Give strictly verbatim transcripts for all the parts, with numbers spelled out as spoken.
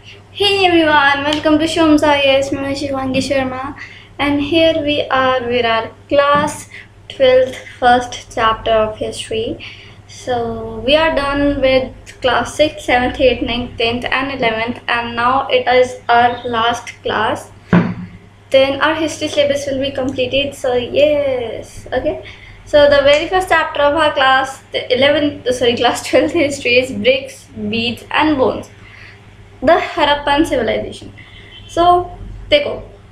Hey everyone, welcome to Shomsa. Yes, I'm Shivangi Sharma, and here we are with our class twelfth first chapter of history. So we are done with class sixth, seventh, eighth, ninth, tenth, and eleventh, and now it is our last class. Then our history syllabus will be completed. So yes, okay. So the very first chapter of our class, the eleventh, sorry, class twelfth history is bricks, beads, and bones. The Harappan civilization. So देखो,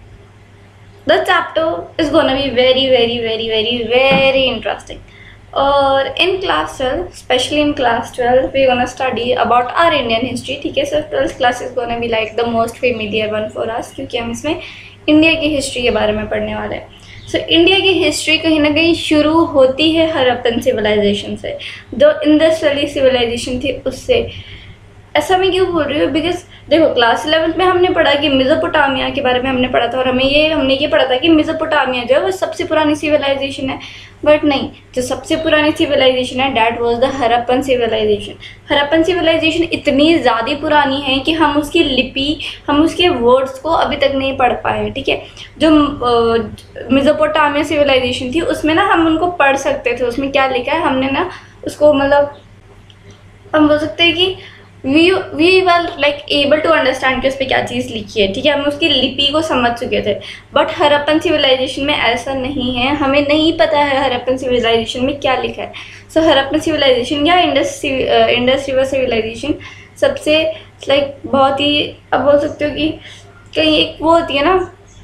the chapter is gonna be very very very very very interesting. और in class twelve, especially in class twelve, we're gonna study about our Indian history. ठीक है, so twelfth class is gonna be like the most familiar one for us क्योंकि हम इसमें India की history के बारे में पढ़ने वाले हैं. सो so, इंडिया की हिस्ट्री कहीं ना कहीं शुरू होती है हरप्पन सिविलाइजेशन से, जो इंडस वैली सिविलाइजेशन थी उससे. ऐसा मैं क्यों बोल रही हूँ? बिकॉज देखो, क्लास इलेवेंथ में हमने पढ़ा कि मेसोपोटामिया के बारे में हमने पढ़ा था, और हमें ये हमने ये पढ़ा था कि मेसोपोटामिया जो है वो सबसे पुरानी सिविलाइजेशन है. बट नहीं, जो सबसे पुरानी सिविलाइजेशन है that was the Harappan civilisation. Harappan civilisation इतनी ज़्यादा पुरानी है कि हम उसकी लिपि, हम उसके वर्ड्स को अभी तक नहीं पढ़ पाए. ठीक है, जो मेसोपोटामिया सिविलाइजेशन थी उसमें ना हम उनको पढ़ सकते थे. उसमें क्या लिखा है हमने ना उसको, मतलब हम बोल सकते हैं कि we we were like able to understand कि उस पर क्या चीज़ लिखी है. ठीक है, हम उसकी लिपि को समझ चुके थे. बट हरप्पन सिविलाइजेशन में ऐसा नहीं है, हमें नहीं पता है हरप्पन सिविलाइजेशन में क्या लिखा है. सो so, हरप्पन सिविलाइजेशन या इंडस इंडस रिवर सिविलाइजेशन सबसे लाइक बहुत ही, अब बोल सकते हो कि कहीं एक वो होती है ना,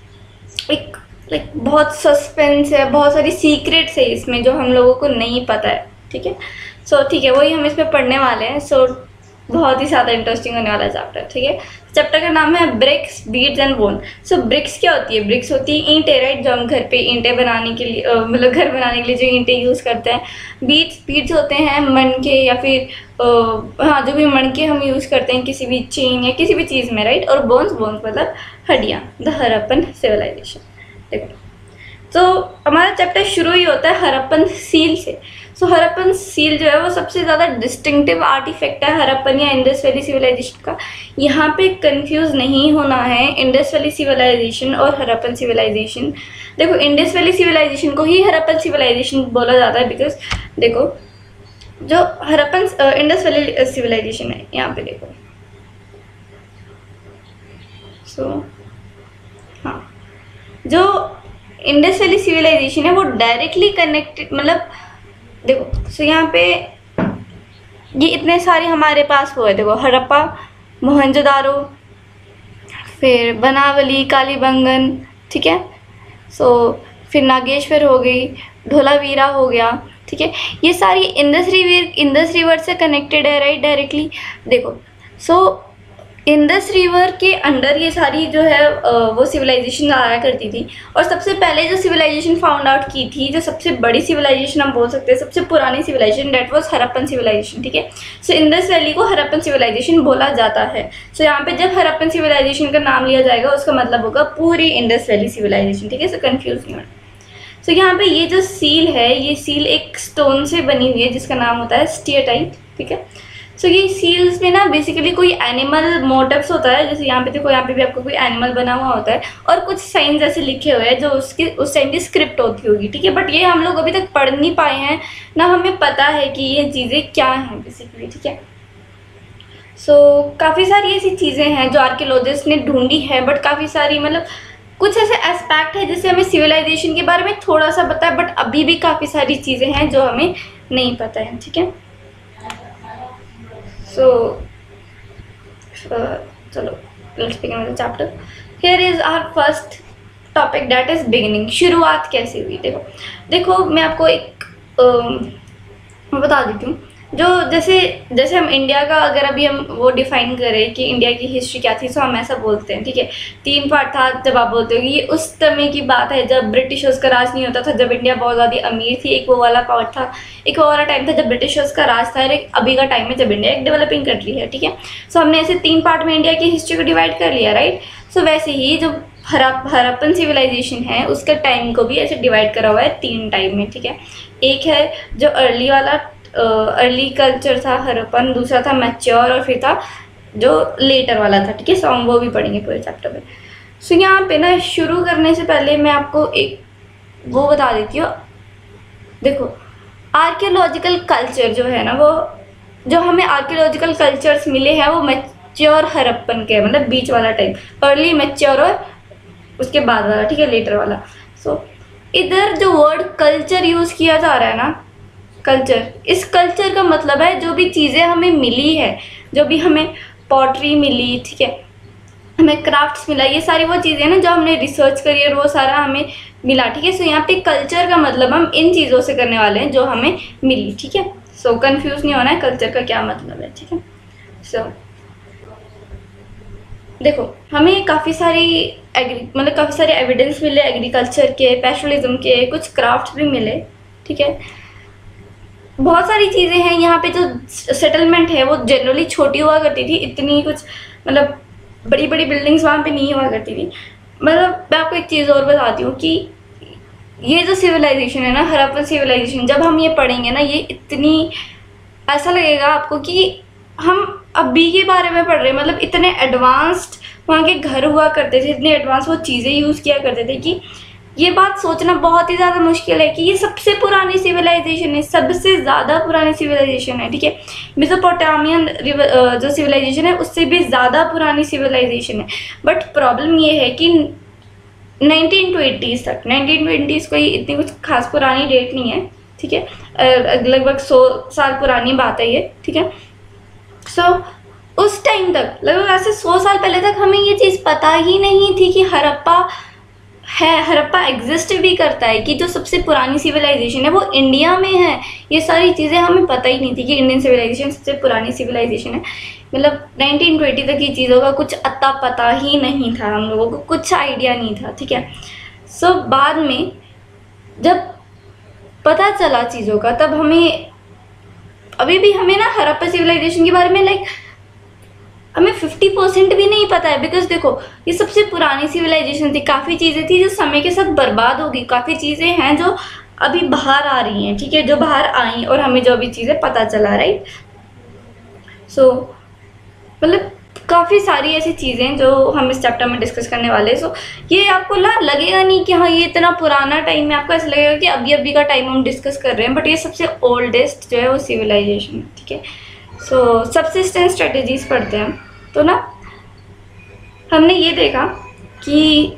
एक लाइक बहुत सस्पेंस है, बहुत सारी सीक्रेट्स है इसमें जो हम लोगों को नहीं पता है. ठीक है, सो ठीक है, वही हम इसमें पढ़ने वाले हैं. सो so, बहुत ही ज़्यादा इंटरेस्टिंग होने वाला चैप्टर. ठीक है, चैप्टर का नाम है bricks, beads and bone. So bricks क्या होती है? ब्रिक्स होती है ईंटें, राइट, जो हम घर पे ईंटें बनाने के लिए, मतलब घर बनाने के लिए जो ईंटें यूज़ करते हैं. बीड्स बीड्स होते हैं मणके या फिर आ, हाँ, जो भी मणके हम यूज़ करते हैं किसी भी चेन या किसी भी चीज़ में, राइट. और बोन्स बोन्स मतलब हड्डियाँ. The Harappan civilisation. देखो, तो हमारा चैप्टर शुरू ही होता है हरप्पन सील से. सो so, हरप्पन सील जो है वो सबसे ज़्यादा डिस्टिंक्टिव आर्टिफैक्ट है हरप्पन या इंडस वैली सिविलाइजेशन का. यहाँ पे कंफ्यूज नहीं होना है इंडस वैली सिविलाइजेशन और हरप्पन सिविलाइजेशन. देखो, इंडस वैली सिविलाइजेशन को ही हरप्पन सिविलाइजेशन बोला जाता है बिकॉज देखो, जो हरप्पन इंडस वैली सिविलाइजेशन है, यहाँ पे देखो. सो so, हाँ, जो इंडस वैली सिविलाइजेशन है वो डायरेक्टली कनेक्टेड, मतलब देखो, सो यहाँ पे ये इतने सारे हमारे पास वो है. देखो, हड़प्पा, मोहनजोदारो, फिर बनावली, कालीबंगन. ठीक है, सो फिर नागेश्वर हो गई, धोलावीरा हो गया. ठीक है, ये सारी इंडस रिवर इंडस रिवर से कनेक्टेड है, राइट, डायरेक्टली. देखो, सो इंडस रिवर के अंडर ये सारी जो है वो सिविलाइजेशन आया करती थी. और सबसे पहले जो सिविलाइजेशन फाउंड आउट की थी, जो सबसे बड़ी सिविलाइजेशन हम बोल सकते हैं, सबसे पुरानी civilisation, that was Harappan civilisation. ठीक है, सो इंडस वैली को हरप्पन सिविलाइजेशन बोला जाता है. सो so, यहाँ पे जब हरप्पन सिविलाइजेशन का नाम लिया जाएगा उसका मतलब होगा पूरी इंडस वैली सिविलाइजेशन. ठीक है, सो कंफ्यूज नहीं होना. सो यहाँ पे ये जो सील है, ये सील एक स्टोन से बनी हुई है जिसका नाम होता है स्टियटाइट. ठीक है, सो so, ये सील्स में ना बेसिकली कोई एनिमल मोटिव्स होता है. जैसे यहाँ पे देखो, यहाँ पे भी आपको कोई एनिमल बना हुआ होता है और कुछ साइंस ऐसे लिखे हुए हैं जो उसकी उस टाइम की स्क्रिप्ट होती होगी. ठीक है, बट ये हम लोग अभी तक पढ़ नहीं पाए हैं, ना हमें पता है कि ये चीज़ें क्या हैं बेसिकली. ठीक है, सो so, काफ़ी सारी ऐसी चीज़ें हैं जो आर्कियोलॉजिस्ट ने ढूंढी है, बट काफ़ी सारी, मतलब कुछ ऐसे एस्पेक्ट है जिससे हमें सिविलाइजेशन के बारे में थोड़ा सा पता है, बट अभी भी काफ़ी सारी चीज़ें हैं जो हमें नहीं पता है. ठीक है, so uh, चलो, let's begin with the chapter. Here is our first topic, that is beginning. शुरुआत कैसे हुई? देखो देखो मैं आपको एक uh, बता देती हूँ. जो जैसे जैसे हम इंडिया का अगर अभी हम वो डिफाइन करें कि इंडिया की हिस्ट्री क्या थी, सो हम ऐसा बोलते हैं. ठीक है, तीन पार्ट था. जब आप बोलते हो कि ये उस समय की बात है जब ब्रिटिशर्स का राज नहीं होता था, जब इंडिया बहुत ज़्यादा अमीर थी, एक वो वाला पार्ट था. एक वो वाला टाइम था जब ब्रिटिशर्स का राज था, और एक अभी का टाइम है जब इंडिया एक डेवलपिंग कंट्री है. ठीक है, सो हमने ऐसे तीन पार्ट में इंडिया की हिस्ट्री को डिवाइड कर लिया, राइट. सो वैसे ही जो हरप हरप्पन सिविलाइजेशन है उसका टाइम को भी ऐसे डिवाइड करा हुआ है तीन टाइम में. ठीक है, एक है जो अर्ली वाला अर्ली कल्चर था हरप्पन, दूसरा था मैच्योर, और फिर था जो लेटर वाला था, ठीक है। सो हम वो भी पढ़ेंगे पूरे चैप्टर में। सो यहाँ पे ना शुरू करने से पहले मैं आपको एक वो बता देती हूँ। देखो, आर्कियोलॉजिकल कल्चर जो है ना, वो जो हमें आर्कियोलॉजिकल कल्चर्स मिले हैं वो मैच्योर हड़प्पन के, मतलब बीच वाला टाइम, अर्ली मैच्योर और उसके बाद वाला, ठीक है, लेटर वाला। सो so, इधर जो वर्ड कल्चर यूज़ किया जा रहा है ना, कल्चर, इस कल्चर का मतलब है जो भी चीज़ें हमें मिली है, जो भी हमें पॉटरी मिली, ठीक है, हमें क्राफ्ट्स मिला, ये सारी वो चीज़ें ना जो हमने रिसर्च करी और वो सारा हमें मिला, ठीक है। सो यहाँ पे कल्चर का मतलब हम इन चीज़ों से करने वाले हैं जो हमें मिली, ठीक है। सो कंफ्यूज नहीं होना है कल्चर का क्या मतलब है, ठीक है। सो so, देखो, हमें काफ़ी सारी एग्री मतलब काफ़ी सारे एविडेंस मिले एग्रीकल्चर के, पैस्टोरलिज्म के, कुछ क्राफ्ट्स भी मिले, ठीक है। बहुत सारी चीज़ें हैं यहाँ पे। जो सेटलमेंट है वो जनरली छोटी हुआ करती थी, इतनी कुछ मतलब बड़ी बड़ी बिल्डिंग्स वहाँ पे नहीं हुआ करती थी। मतलब मैं आपको एक चीज़ और बताती हूँ कि ये जो सिविलाइजेशन है ना, हड़प्पन सिविलाइजेशन, जब हम ये पढ़ेंगे ना, ये इतनी, ऐसा लगेगा आपको कि हम अभी के बारे में पढ़ रहे हैं। मतलब इतने एडवांस्ड वहाँ के घर हुआ करते थे, इतने एडवांस वो चीज़ें यूज़ किया करते थे कि ये बात सोचना बहुत ही ज़्यादा मुश्किल है कि ये सबसे पुरानी सिविलाइजेशन है, सबसे ज़्यादा पुरानी सिविलाइजेशन है, ठीक है। मेसोपोटामियन जो सिविलाइजेशन है उससे भी ज़्यादा पुरानी सिविलाइजेशन है। बट प्रॉब्लम ये है कि नाइनटीन ट्वेंटीज़ तक, नाइनटीन ट्वेंटीज़ कोई इतनी कुछ खास पुरानी डेट नहीं है, ठीक है। लगभग सौ साल पुरानी बात है ये, ठीक है। सो so, उस टाइम तक, लगभग ऐसे सौ साल पहले तक हमें ये चीज़ पता ही नहीं थी कि हड़प्पा है, हड़प्पा एग्जिस्ट भी करता है, कि जो सबसे पुरानी सिविलाइजेशन है वो इंडिया में है। ये सारी चीज़ें हमें पता ही नहीं थी कि इंडियन सिविलाइजेशन सबसे पुरानी सिविलाइजेशन है। मतलब नाइनटीन ट्वेंटी तक ये चीज़ों का कुछ अता पता ही नहीं था, हम लोगों को कुछ आइडिया नहीं था, ठीक है। सो so, बाद में जब पता चला चीज़ों का, तब हमें, अभी भी हमें ना हड़प्पा सिविलाइजेशन के बारे में लाइक हमें फिफ्टी परसेंट भी नहीं पता है। बिकॉज देखो, ये सबसे पुरानी सिविलाइजेशन थी, काफ़ी चीज़ें थी जो समय के साथ बर्बाद हो गई, काफ़ी चीज़ें हैं जो अभी बाहर आ रही हैं, ठीक है, जो बाहर आई और हमें जो अभी चीज़ें पता चला, राइट। सो so, मतलब काफ़ी सारी ऐसी चीज़ें जो हम इस चैप्टर में डिस्कस करने वाले हैं। सो so, ये आपको ला लगेगा नहीं कि हाँ ये इतना पुराना टाइम है, आपको ऐसा लगेगा कि अभी अभी का टाइम हम डिस्कस कर रहे हैं, बट ये सबसे ओल्डेस्ट जो है वो सिविलाइजेशन है, ठीक है। सो सब्सिस्टेंस स्ट्रेटजीज पढ़ते हैं हम। तो ना हमने ये देखा कि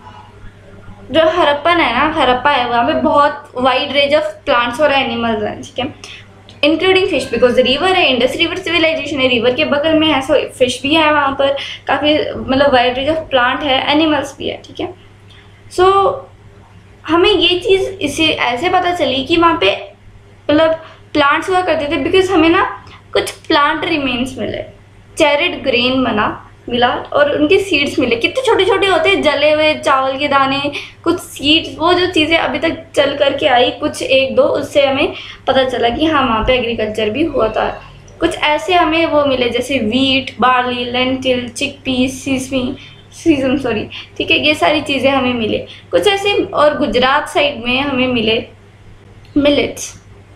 जो हड़प्पन है ना, हड़प्पा है, वहाँ पे बहुत वाइड रेंज ऑफ प्लांट्स और एनिमल्स हैं, ठीक है, इंक्लूडिंग फिश, बिकॉज रिवर है, इंडस रिवर सिविलाइजेशन है, रिवर के बगल में है, सो फिश भी है वहाँ पर, काफ़ी मतलब वाइड रेंज ऑफ प्लांट है, एनिमल्स भी है, ठीक है। सो so, हमें ये चीज़ इसे ऐसे पता चली कि वहाँ पे मतलब प्लांट्स हुआ करते थे, बिकॉज हमें ना कुछ प्लांट रिमेन्स मिले, चेरिड ग्रेन बना मिला और उनके सीड्स मिले। कितने छोटे छोटे होते हैं, जले हुए चावल के दाने, कुछ सीड्स, वो जो चीज़ें अभी तक चल करके आई कुछ एक दो, उससे हमें पता चला कि हाँ वहाँ पे एग्रीकल्चर भी हुआ था। कुछ ऐसे हमें वो मिले जैसे wheat, barley, lentil, chickpeas, sesame season sorry ठीक है, ये सारी चीज़ें हमें मिले। कुछ ऐसे और गुजरात साइड में हमें मिले मिलेट्स।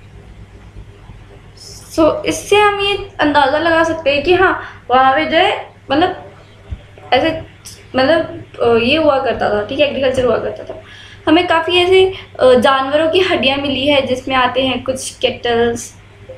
सो so, इससे हम ये अंदाज़ा लगा सकते हैं कि हाँ वहाँ पे जो है मतलब ऐसे मतलब ये हुआ करता था, ठीक है, एग्रीकल्चर हुआ करता था। हमें काफ़ी ऐसे जानवरों की हड्डियाँ मिली है जिसमें आते हैं कुछ कैटल्स,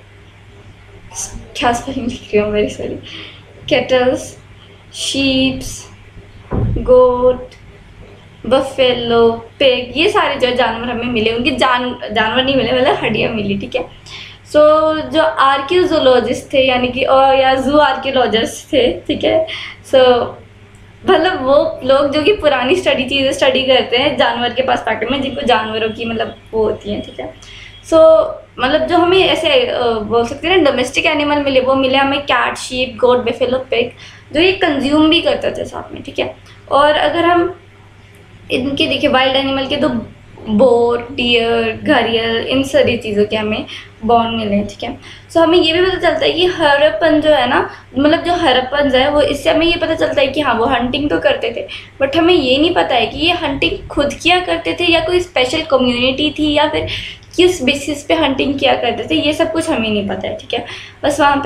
क्या स्पेलिंग लिख रही हूँ मेरी sorry, cattles, sheeps, goat, buffalo, pig, ये सारे जो जानवर हमें मिले, उनके जान जानवर नहीं मिले, मतलब हड्डियाँ मिली, ठीक है। सो so, जो आर्कियोजोलॉजिस्ट थे यानी कि और या जू आर्कियोलॉजिस्ट थे, ठीक है, सो so, मतलब वो लोग जो कि पुरानी स्टडी चीज़ें स्टडी करते हैं जानवर के पर्सपेक्टिव में, जिनको जानवरों की मतलब वो होती हैं, ठीक है। सो so, मतलब जो हमें ऐसे बोल सकते हैं ना डोमेस्टिक एनिमल मिले, वो मिले हमें cat, sheep, goat, buffalo, pig, जो ये कंज्यूम भी करते थे साथ में, ठीक है। और अगर हम इनके देखिए वाइल्ड एनिमल के, तो बोर, डियर, घड़ियाल, इन सारी चीज़ों के हमें बॉन्ड मिले, ठीक है। सो so, हमें ये भी पता चलता है कि हड़प्पन जो है ना, मतलब जो हड़प्पन है वो, इससे हमें ये पता चलता है कि हाँ वो हंटिंग तो करते थे, बट हमें ये नहीं पता है कि ये हंटिंग खुद किया करते थे या कोई स्पेशल कम्युनिटी थी या फिर किस बेसिस पे हंटिंग किया करते थे, ये सब कुछ हमें नहीं पता है, ठीक है। बस वहाँ पे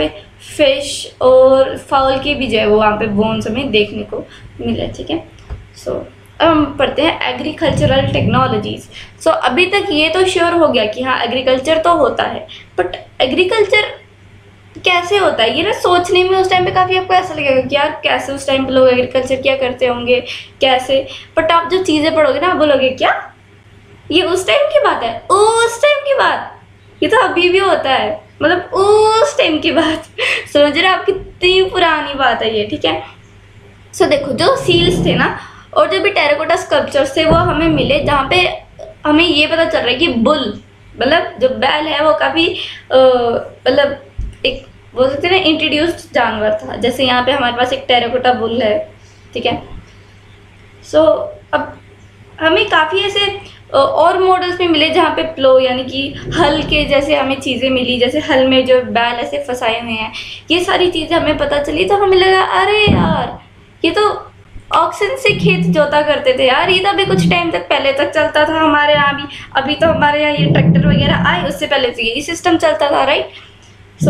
फिश और फाउल के भी जो है वो वहाँ पे बोन्स हमें देखने को मिले, ठीक है। सो अब हम पढ़ते हैं एग्रीकल्चरल टेक्नोलॉजीज। सो अभी तक ये तो श्योर हो गया कि हाँ एग्रीकल्चर तो होता है, बट एग्रीकल्चर कैसे होता है ये ना सोचने में उस टाइम पे काफ़ी आपको ऐसा लगेगा कि यार कैसे उस टाइम पे लोग एग्रीकल्चर क्या करते होंगे कैसे, बट आप जो चीज़ें पढ़ोगे ना आप बोलोगे क्या ये उस टाइम की बात है, उस टाइम की बात, ये तो अभी भी होता है, मतलब उस टाइम की बात समझ रहे आप कितनी पुरानी बात है ये, ठीक है। सो so, देखो जो सील्स थे ना और जो भी टेराकोटा स्कल्पचर्स थे वो हमें मिले जहाँ पे हमें ये पता चल रहा है कि बुल मतलब जो बैल है वो काफ़ी मतलब एक बोल सकते हैं ना इंट्रोड्यूस्ड जानवर था। जैसे यहाँ पे हमारे पास एक टेराकोटा बुल है, ठीक है। सो so, अब हमें काफ़ी ऐसे और मॉडल्स में मिले जहाँ पे प्लो यानी कि हल के जैसे हमें चीज़ें मिली, जैसे हल में जो बैल ऐसे फंसाए हुए हैं, ये सारी चीज़ें हमें पता चली तो हमें लगा अरे यार ये तो ऑक्सन से खेत जोता करते थे यार, ये तो अभी कुछ टाइम तक पहले तक चलता था हमारे यहाँ भी, अभी तो हमारे यहाँ ये ट्रैक्टर वगैरह आए उससे पहले से ये सिस्टम चलता था, राइट। सो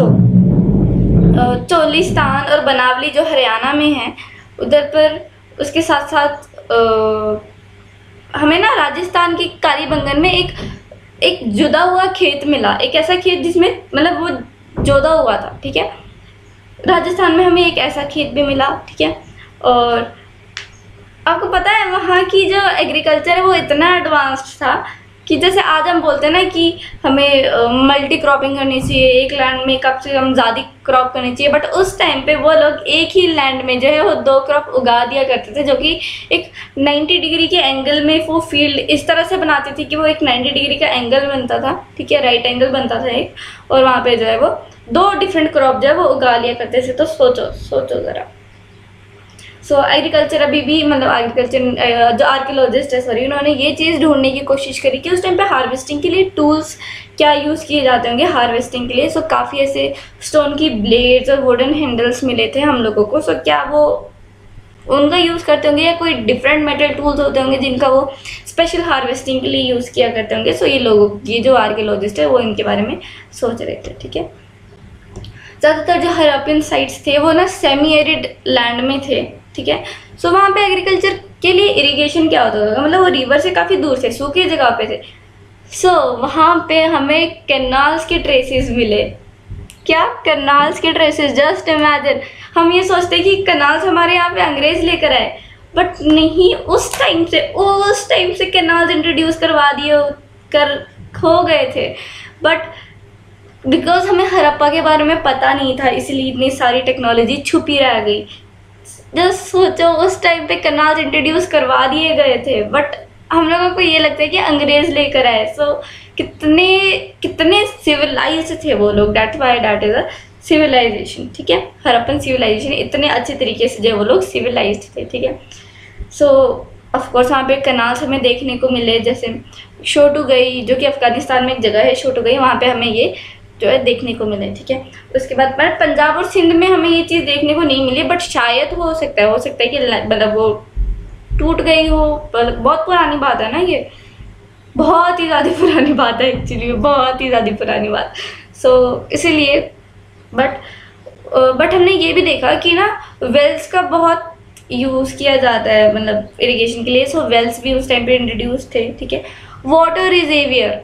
so, चोलिस्तान और बनावली जो हरियाणा में है उधर पर, उसके साथ साथ आ, हमें ना राजस्थान के कालीबंगन में एक एक जुदा हुआ खेत मिला, एक ऐसा खेत जिसमें मतलब वो जोदा हुआ था, ठीक है। राजस्थान में हमें एक ऐसा खेत भी मिला, ठीक है। और आपको पता है वहाँ की जो एग्रीकल्चर है वो इतना एडवांस्ड था कि जैसे आज हम बोलते हैं ना कि हमें मल्टी क्रॉपिंग करनी चाहिए, एक लैंड में कम से कम ज़्यादा क्रॉप करनी चाहिए, बट उस टाइम पे वो लोग एक ही लैंड में जो है वो दो क्रॉप उगा दिया करते थे, जो कि एक नब्बे डिग्री के एंगल में वो फील्ड इस तरह से बनाती थी कि वो एक नब्बे डिग्री का एंगल बनता था, ठीक है, राइट एंगल बनता था एक, और वहाँ पे जो है वो दो डिफरेंट क्रॉप जो है वो उगा लिया करते थे। तो सोचो सोचो ज़रा। सो so, एग्रीकल्चर अभी भी मतलब एग्रीकल्चर जो आर्कियोलॉजिस्ट है सॉरी उन्होंने ये चीज़ ढूंढने की कोशिश करी कि उस टाइम पे हार्वेस्टिंग के लिए टूल्स क्या यूज़ किए जाते होंगे हार्वेस्टिंग के लिए। सो so, काफ़ी ऐसे स्टोन की ब्लेड्स और वुडन हैंडल्स मिले थे हम लोगों को। सो so, क्या वो उनका यूज़ करते होंगे या कोई डिफरेंट मेटल टूल्स होते होंगे जिनका वो स्पेशल हार्वेस्टिंग के लिए यूज़ किया करते होंगे। सो so, ये लोग ये जो आर्कियोलॉजिस्ट है वो इनके बारे में सोच रहे थे, ठीक है। ज़्यादातर जो हरप्पन साइट्स थे वो ना सेमी एरिड लैंड में थे, ठीक है। सो so, वहाँ पे एग्रीकल्चर के लिए इरिगेशन क्या होता था, मतलब वो रिवर से काफ़ी दूर थे, सूखी जगह पे थे। सो so, वहाँ पे हमें कैनाल्स के ट्रेसेस मिले। क्या कैनाल्स के ट्रेसेस? जस्ट इमेजिन, हम ये सोचते कि कैनाल्स हमारे यहाँ पे अंग्रेज लेकर आए, बट नहीं, उस टाइम से उस टाइम से कैनाल्स इंट्रोड्यूस करवा दिए कर खो गए थे। बट बिकॉज हमें हड़प्पा के बारे में पता नहीं था इसलिए इतनी सारी टेक्नोलॉजी छुपी रह गई। जस्ट सोचो उस टाइम पे कैनाल्स इंट्रोड्यूस करवा दिए गए थे, बट हम लोगों को ये लगता है कि अंग्रेज लेकर आए। सो so, कितने कितने सिविलाइज्ड थे वो लोग, that why that is a civilization, ठीक है। हड़प्पन सिविलाइजेशन इतने अच्छे तरीके से जो वो लोग सिविलाइज्ड थे, ठीक है। सो ऑफकोर्स वहाँ पे कैनाल्स हमें देखने को मिले, जैसे शोटुगई जो कि अफगानिस्तान में एक जगह है शोटुगई, वहाँ पे हमें ये जो है देखने को मिले, ठीक है। उसके बाद पंजाब और सिंध में हमें ये चीज़ देखने को नहीं मिली, बट शायद हो सकता है हो सकता है कि मतलब वो टूट गई हो, बहुत पुरानी बात है ना, ये बहुत ही ज़्यादा पुरानी बात है एक्चुअली, बहुत ही ज़्यादा पुरानी बात। सो so, इसीलिए बट बट हमने ये भी देखा कि ना वेल्स का बहुत यूज़ किया जाता है मतलब इरिगेशन के लिए। सो so, वेल्स भी उस टाइम पे इंट्रोड्यूस थे, ठीक है। वाटर रिजर्वियर,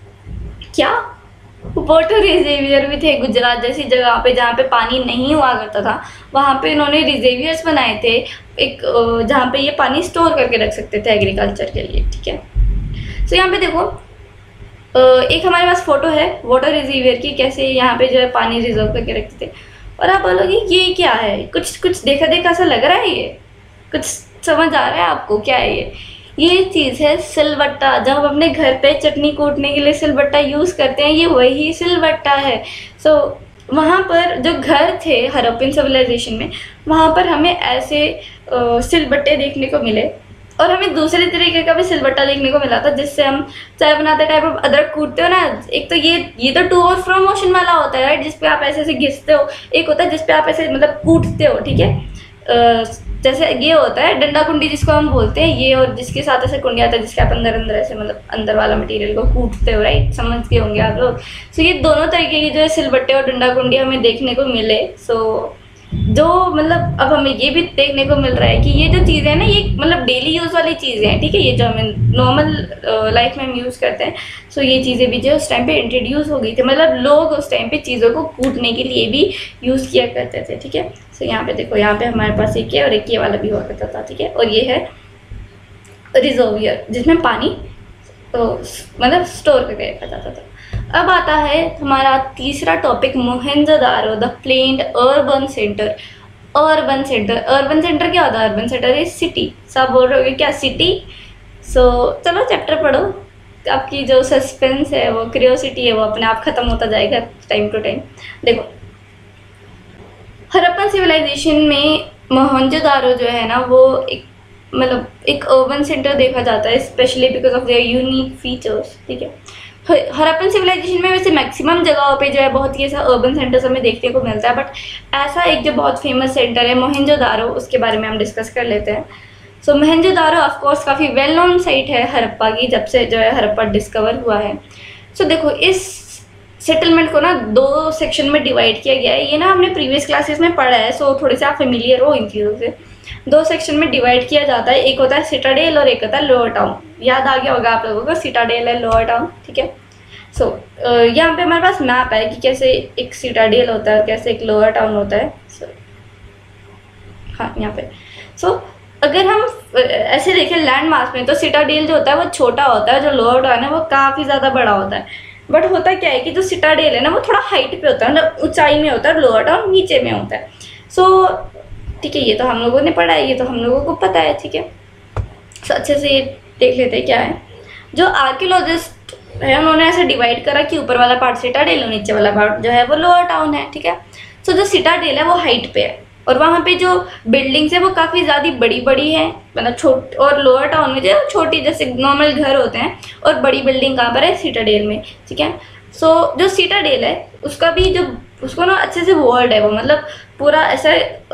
क्या वाटर रिजर्वियर भी थे गुजरात जैसी जगह पे जहाँ पे पानी नहीं हुआ करता था, वहाँ पे इन्होंने रिजर्वियर्स बनाए थे, एक जहाँ पे ये पानी स्टोर करके रख सकते थे एग्रीकल्चर के लिए, ठीक है। सो यहाँ पे देखो एक हमारे पास फोटो है वाटर रिजर्वियर की, कैसे यहाँ पे जो है पानी रिजर्व करके रखते थे। और आप बोलोगे ये क्या है, कुछ कुछ देखा देखा सा लग रहा है, ये कुछ समझ आ रहा है आपको क्या है ये? ये चीज़ है सिलबट्टा। जब हम अपने घर पे चटनी कूटने के लिए सिलबट्टा यूज़ करते हैं, ये वही सिलबट्टा है। सो so, वहाँ पर जो घर थे हड़प्पन सिविलाइजेशन में, वहाँ पर हमें ऐसे सिलबट्टे देखने को मिले, और हमें दूसरे तरीके का भी सिलबट्टा देखने को मिला था, जिससे हम चाय बनाते टाइप ऑफ अदरक कूटते हो ना। एक तो ये ये तो टू और फ्रो मोशन वाला होता है राइट, जिसपे आप ऐसे ऐसे घिसते हो, एक होता है जिसपे आप ऐसे मतलब कूटते हो, ठीक है। जैसे ये होता है डंडा कुंडी जिसको हम बोलते हैं, ये और जिसके साथ ऐसे कुंडी आता है जिसके आप अंदर अंदर ऐसे मतलब अंदर वाला मटेरियल को कूटते हो, राइट, समझ गए होंगे आप लोग। सो ये दोनों तरीके की जो है सिलबट्टे और डंडा कुंडी हमें देखने को मिले। सो जो मतलब अब हमें ये भी देखने को मिल रहा है कि ये जो चीज़ें हैं ना, ये मतलब डेली यूज़ वाली चीज़ें हैं, ठीक है, ये जो हमें नॉर्मल लाइफ में हम यूज़ करते हैं। सो ये चीज़ें भी जो उस टाइम पे इंट्रोड्यूस हो गई थी, मतलब लोग उस टाइम पे चीज़ों को कूटने के लिए भी यूज़ किया करते थे, ठीक है। सो यहाँ पे देखो, यहाँ पे हमारे पास एक है और एक ये वाला भी हुआ करता था, ठीक है। और ये है रिजर्वियर जिसमें पानी तो मतलब स्टोर करके रखा जाता था। अब आता है हमारा तीसरा topic, Mohenjodaro the planned urban centre. Urban centre, urban centre क्या होता है? Urban centre is city. सब बोल रहे हो क्या सिटी? सो चलो चैप्टर पढ़ो, आपकी जो सस्पेंस है, वो क्यूरियोसिटी है, वो अपने आप खत्म होता जाएगा टाइम टू टाइम। देखो, हड़प्पन सिविलाइजेशन में मोहनजोदारो जो है ना, वो एक मतलब एक अर्बन सेंटर देखा जाता है, specially because of their unique features, ठीक है। हड़प्पन सिविलाइजेशन में वैसे मैक्सिमम जगहों पे जो है बहुत ही ऐसा अर्बन सेंटर्स हमें देखने को मिलता है, बट ऐसा एक जो बहुत फेमस सेंटर है मोहनजोदारो, उसके बारे में हम डिस्कस कर लेते हैं। So so, Mohenjodaro of course काफ़ी वेल नोन साइट है हड़प्पा की, जब से जो है हड़प्पा डिस्कवर हुआ है। सो so, देखो, इस सेटलमेंट को ना दो सेक्शन में डिवाइड किया गया है। ये ना हमने प्रीवियस क्लासेस में पढ़ा है, सो so थोड़े से आप फेमिलियर हो इन चीज़ों से। दो सेक्शन में डिवाइड किया जाता है, एक होता है सिटाडेल और एक होता है लोअर टाउन। याद आ गया होगा आप लोगों को, सिटाडेल है, लोअर टाउन, ठीक है। सो so, यहाँ पे हमारे पास मैप है कि कैसे एक सिटाडेल होता है, कैसे एक लोअर टाउन होता है। so, हाँ, यहाँ पे सो so, अगर हम ऐसे देखें लैंड मास में, तो सिटाडेल जो होता है वो छोटा होता है, जो लोअर टाउन है वो काफ़ी ज़्यादा बड़ा होता है। बट होता क्या है कि जो सिटाडेल है ना, वो थोड़ा हाइट पे होता है, मतलब ऊंचाई में होता है, लोअर टाउन नीचे में होता है। सो so, ठीक है, ये तो हम लोगों ने पढ़ा है, ये तो हम लोगों को पता है, ठीक है। सो so, अच्छे से ये देख लेते हैं क्या है। जो आर्कियोलॉजिस्ट है उन्होंने ऐसे डिवाइड करा कि ऊपर वाला पार्ट सिटाडेल और नीचे वाला पार्ट जो है वो लोअर टाउन है, ठीक है। सो so, जो सिटाडेल है वो हाइट पे है, और वहाँ पे जो बिल्डिंग्स है वो काफ़ी ज़्यादा बड़ी बड़ी है, मतलब छोट और लोअर टाउन में जो है छोटी जैसे नॉर्मल घर होते हैं, और बड़ी बिल्डिंग कहाँ पर है? सिटाडेल में, ठीक है। सो so, जो सिटाडेल है उसका भी जो उसको ना अच्छे से वर्ल्ड है वो, मतलब पूरा ऐसा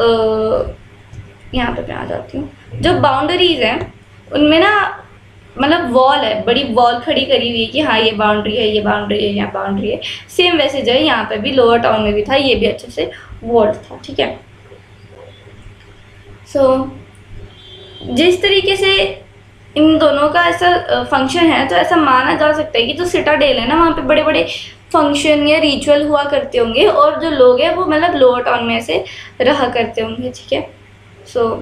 यहाँ पे मैं आ जाती हूँ, जो बाउंड्रीज हैं उनमें ना मतलब वॉल है, बड़ी वॉल खड़ी करी हुई है कि हाँ ये बाउंड्री है, ये बाउंड्री है, यहाँ बाउंड्री है। सेम वैसे जो है यहाँ पे भी लोअर टाउन में भी था, ये भी अच्छे से वॉल्ड था, ठीक है। सो so, जिस तरीके से इन दोनों का ऐसा फंक्शन है, तो ऐसा माना जा सकता है कि जो सिटाडेल है ना, वहाँ पे बड़े बड़े फंक्शन या रिचुअल हुआ करते होंगे, और जो लोग हैं वो मतलब लोअर टाउन में ऐसे रहा करते होंगे, ठीक है। सो so,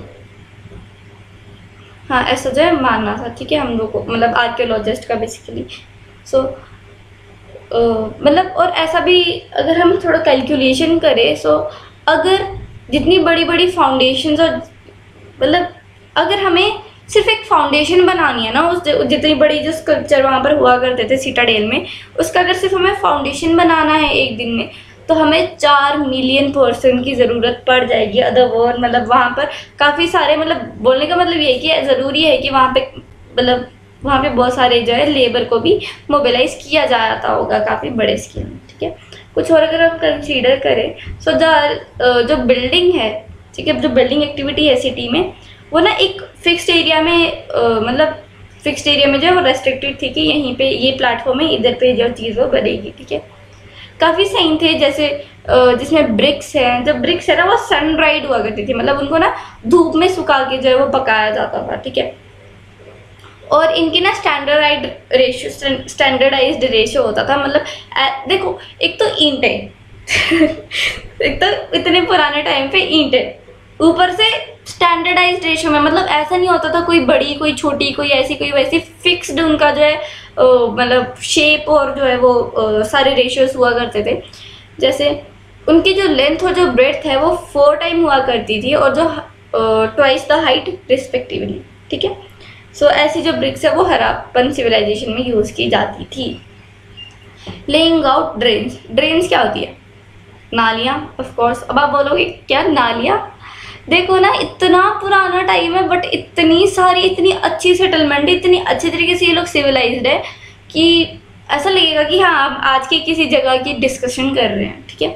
हाँ, ऐसा जो है मानना था, ठीक है, हम लोग को, मतलब आर्कियोलॉजिस्ट का बेसिकली। सो so, uh, मतलब और ऐसा भी अगर हम थोड़ा कैलकुलेशन करें, सो so, अगर जितनी बड़ी बड़ी फाउंडेशंस और मतलब अगर हमें सिर्फ एक फाउंडेशन बनानी है ना, उस जितनी बड़ी जो स्कल्पचर वहाँ पर हुआ करते थे सिटाडेल में, उसका अगर सिर्फ हमें फाउंडेशन बनाना है एक दिन में, तो हमें चार मिलियन पर्सन की ज़रूरत पड़ जाएगी। अदरवाइज मतलब वहाँ पर काफ़ी सारे, मतलब बोलने का मतलब ये है कि ज़रूरी है कि वहाँ पे मतलब वहाँ पे बहुत सारे जो है लेबर को भी मोबिलाइज किया जाता होगा काफ़ी बड़े स्केल में, ठीक है। कुछ और अगर हम कंसीडर करें, सो जो जो बिल्डिंग है, ठीक है, जो बिल्डिंग एक्टिविटी है सिटी में, वो ना एक फिक्स्ड एरिया में uh, मतलब फिक्स्ड एरिया में जो है वो रेस्ट्रिक्टेड थी कि यहीं पे ये प्लेटफॉर्म है, इधर पे जो चीज़ वो बनेगी, ठीक है। काफ़ी सही थे, जैसे uh, जिसमें ब्रिक्स हैं, जब ब्रिक्स है ना वो सन ड्राइड हुआ करती थी, मतलब उनको ना धूप में सुखा के जो है वो पकाया जाता था, ठीक है। और इनकी ना स्टैंडर्डाइज रेशियो स्टैंडर्डाइज्ड रेशियो होता था, मतलब ए, देखो, एक तो ईंट है एक तो इतने पुराने टाइम पे ईंट है, ऊपर से स्टैंडर्डाइज्ड रेशियो में, मतलब ऐसा नहीं होता था कोई बड़ी कोई छोटी कोई ऐसी कोई वैसी, फिक्स्ड उनका जो है मतलब शेप और जो है वो आ, सारे रेशियोज हुआ करते थे। जैसे उनकी जो लेंथ और जो ब्रेड्थ है वो फोर टाइम हुआ करती थी, और जो ट्वाइस द हाइट रिस्पेक्टिवली, ठीक है। सो so, ऐसी जो ब्रिक्स है वो हड़प्पन सिविलाइजेशन में यूज़ की जाती थी। लेइंग आउट ड्रेन्स, ड्रेन्स क्या होती है? नालियाँ, ऑफ कोर्स। अब आप बोलोगे क्या नालियाँ? देखो ना, इतना पुराना टाइम है बट इतनी सारी इतनी अच्छी सेटलमेंट, इतनी अच्छे तरीके से ये लोग सिविलाइज्ड है कि ऐसा लगेगा कि हाँ आप आज की किसी जगह की डिस्कशन कर रहे हैं, ठीक है।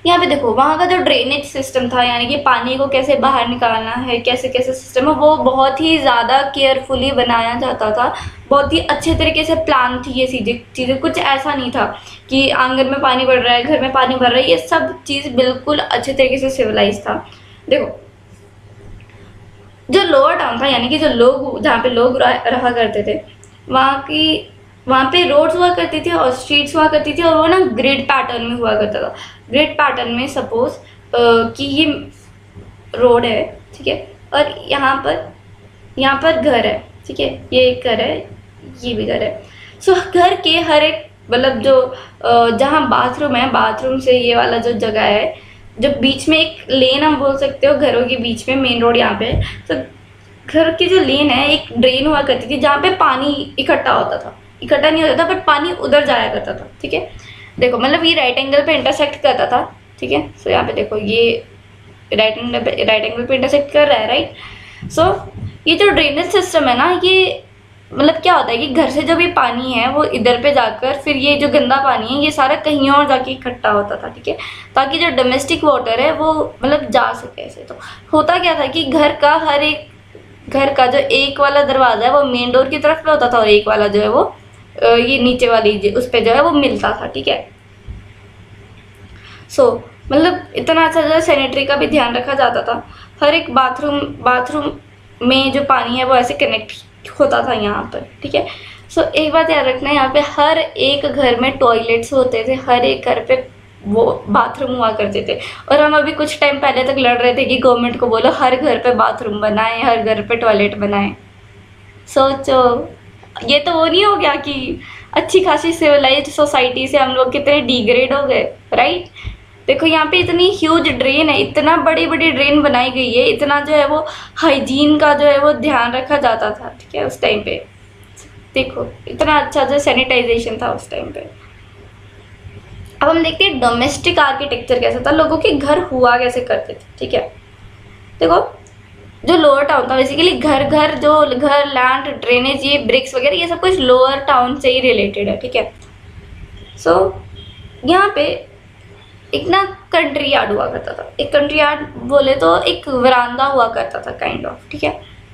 यहाँ पे देखो वहाँ का जो ड्रेनेज सिस्टम था, यानी कि पानी को कैसे बाहर निकालना है, कैसे कैसे सिस्टम है, वो बहुत ही ज़्यादा केयरफुली बनाया जाता था। बहुत ही अच्छे तरीके से प्लान थी ये सीधे चीज़ें। कुछ ऐसा नहीं था कि आंगन में पानी भर रहा है, घर में पानी भर रहा है, ये सब चीज़ बिल्कुल अच्छे तरीके से सिविलाइज था। देखो जो लोअर टाउन था, यानी कि जो लोग जहाँ पे लोग रहा करते थे, वहाँ की वहाँ पे रोड्स हुआ करती थी और स्ट्रीट्स हुआ करती थी, और वो ना ग्रिड पैटर्न में हुआ करता था। ग्रिड पैटर्न में सपोज कि ये रोड है, ठीक है, और यहाँ पर यहाँ पर घर है, ठीक है, ये एक घर है, ये भी घर है। सो so, घर के हर एक मतलब जो जहाँ बाथरूम है, बाथरूम से ये वाला जो जगह है, जो बीच में एक लेन हम बोल सकते हो घरों के बीच में, मेन रोड यहाँ पे, तो घर की जो लेन है एक ड्रेन हुआ करती थी जहाँ पे पानी इकट्ठा होता था। इकट्ठा नहीं होता था बट पानी उधर जाया करता था, ठीक है। देखो मतलब ये राइट एंगल पे इंटरसेक्ट करता था, ठीक है। सो यहाँ पे देखो ये राइट एंगल पे राइट एंगल पे इंटरसेक्ट कर रहा है, राइट। सो ये जो ड्रेनेज सिस्टम है ना, ये मतलब क्या होता है कि घर से जो भी पानी है वो इधर पे जाकर फिर ये जो गंदा पानी है ये सारा कहीं और जाके इकट्ठा होता था, ठीक है, ताकि जो डोमेस्टिक वाटर है वो मतलब जा सके ऐसे। तो होता क्या था कि घर का हर एक घर का जो एक वाला दरवाजा है वो मेन डोर की तरफ पे होता था, और एक वाला जो है वो ये नीचे वाली उस पे जो है वो मिलता था, ठीक है। सो so, मतलब इतना अच्छा जो सैनिटरी का भी ध्यान रखा जाता था। हर एक बाथरूम बाथरूम में जो पानी है वो ऐसे कनेक्ट होता था यहाँ पर, ठीक है। सो so, एक बात याद रखना, यहाँ पे हर एक घर में टॉयलेट्स होते थे, हर एक घर पे वो बाथरूम हुआ करते थे। और हम अभी कुछ टाइम पहले तक लड़ रहे थे कि गवर्नमेंट को बोलो हर घर पे बाथरूम बनाए, हर घर पे टॉयलेट बनाए। सोचो ये तो वो नहीं हो गया कि अच्छी खासी सिविलाइज्ड सोसाइटी से हम लोग कितने डिग्रेड हो गए, राइट। देखो यहाँ पे इतनी ह्यूज ड्रेन है, इतना बड़ी बड़ी ड्रेन बनाई गई है, इतना जो है वो हाइजीन का जो है वो ध्यान रखा जाता था, ठीक है, उस टाइम पे। देखो इतना अच्छा जो सैनिटाइजेशन था उस टाइम पे। अब हम देखते हैं डोमेस्टिक आर्किटेक्चर कैसा था, लोगों के घर हुआ कैसे करते थे, ठीक है। देखो जो लोअर टाउन था बेसिकली घर घर जो घर लैंड ड्रेनेज ये ब्रिक्स वगैरह ये सब कुछ लोअर टाउन से ही रिलेटेड है, ठीक है। सो so, यहाँ पे एक ना कंट्री यार्ड हुआ करता था। एक कंट्री यार्ड बोले तो एक वरांदा हुआ करता था काइंड ऑफ, ठीक है।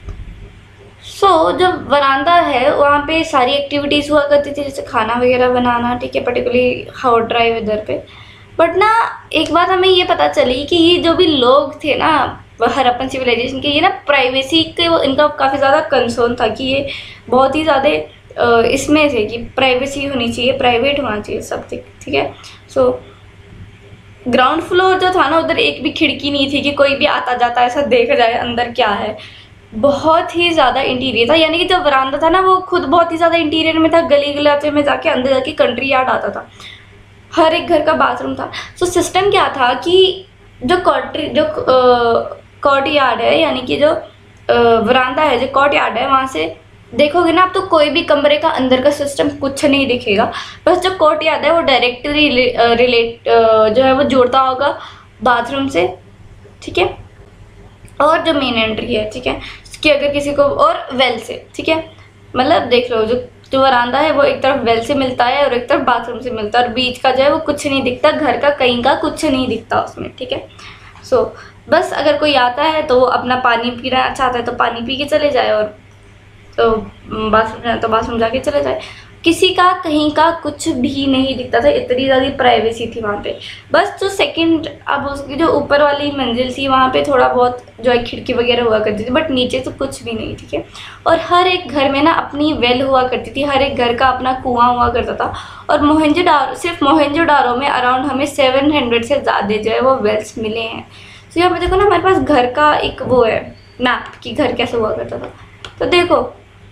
सो so, जब वरांदा है वहाँ पे सारी एक्टिविटीज़ हुआ करती थी, जैसे खाना वगैरह बनाना, ठीक है, पर्टिकुलरली हाउस ड्राइव इधर पे। बट ना एक बात हमें ये पता चली कि ये जो भी लोग थे ना हरप्पन सिविलाइजेशन के, ये ना प्राइवेसी के वो इनका काफ़ी ज़्यादा कंसर्न था कि ये बहुत ही ज़्यादा इसमें थे कि प्राइवेसी होनी चाहिए, प्राइवेट होना चाहिए सब, ठीक है। सो ग्राउंड फ्लोर जो था ना उधर एक भी खिड़की नहीं थी कि कोई भी आता जाता ऐसा देख जाए अंदर क्या है। बहुत ही ज़्यादा इंटीरियर था, यानी कि जो वरांदा था ना वो खुद बहुत ही ज़्यादा इंटीरियर में था, गली गलाचे में जाके अंदर जाके कंट्री यार्ड आता था, हर एक घर का बाथरूम था। सो सिस्टम क्या था कि जो कॉर्ट्री जो कॉर्ट यार्ड है, यानी कि जो वरांदा है, जो कॉर्ट यार्ड है, वहाँ से देखोगे ना आप तो कोई भी कमरे का अंदर का सिस्टम कुछ नहीं दिखेगा। बस जो कोर्ट यार्ड है वो डायरेक्टली रिलेट जो है वो जोड़ता होगा बाथरूम से, ठीक है, और जो मेन एंट्री है, ठीक है, कि अगर किसी को, और वेल से, ठीक है। मतलब देख लो जो जो वरांदा है वो एक तरफ वेल से मिलता है और एक तरफ बाथरूम से मिलता है, और बीच का जो है वो कुछ नहीं दिखता, घर का कहीं का कुछ नहीं दिखता उसमें, ठीक है। सो so, बस अगर कोई आता है तो वो अपना पानी पीना चाहता है तो पानी पी के चले जाए, और तो बाथरूम जाए तो बाथरूम जाके चले जाए। किसी का कहीं का कुछ भी नहीं दिखता था, इतनी ज़्यादा प्राइवेसी थी वहाँ पे। बस जो सेकंड अब उसकी जो ऊपर वाली मंजिल थी वहाँ पे थोड़ा बहुत जो है खिड़की वगैरह हुआ करती थी, बट नीचे तो कुछ भी नहीं, ठीक है। और हर एक घर में ना अपनी वेल हुआ करती थी, हर एक घर का अपना कुआं हुआ करता था। और मोहनजोदारो, सिर्फ मोहनजोदारो में अराउंड हमें सेवन हंड्रेड से ज़्यादा जो है वो वेल्स मिले हैं। तो यहाँ पे देखो ना हमारे पास घर का एक वो है मैप कि घर कैसे हुआ करता था। तो देखो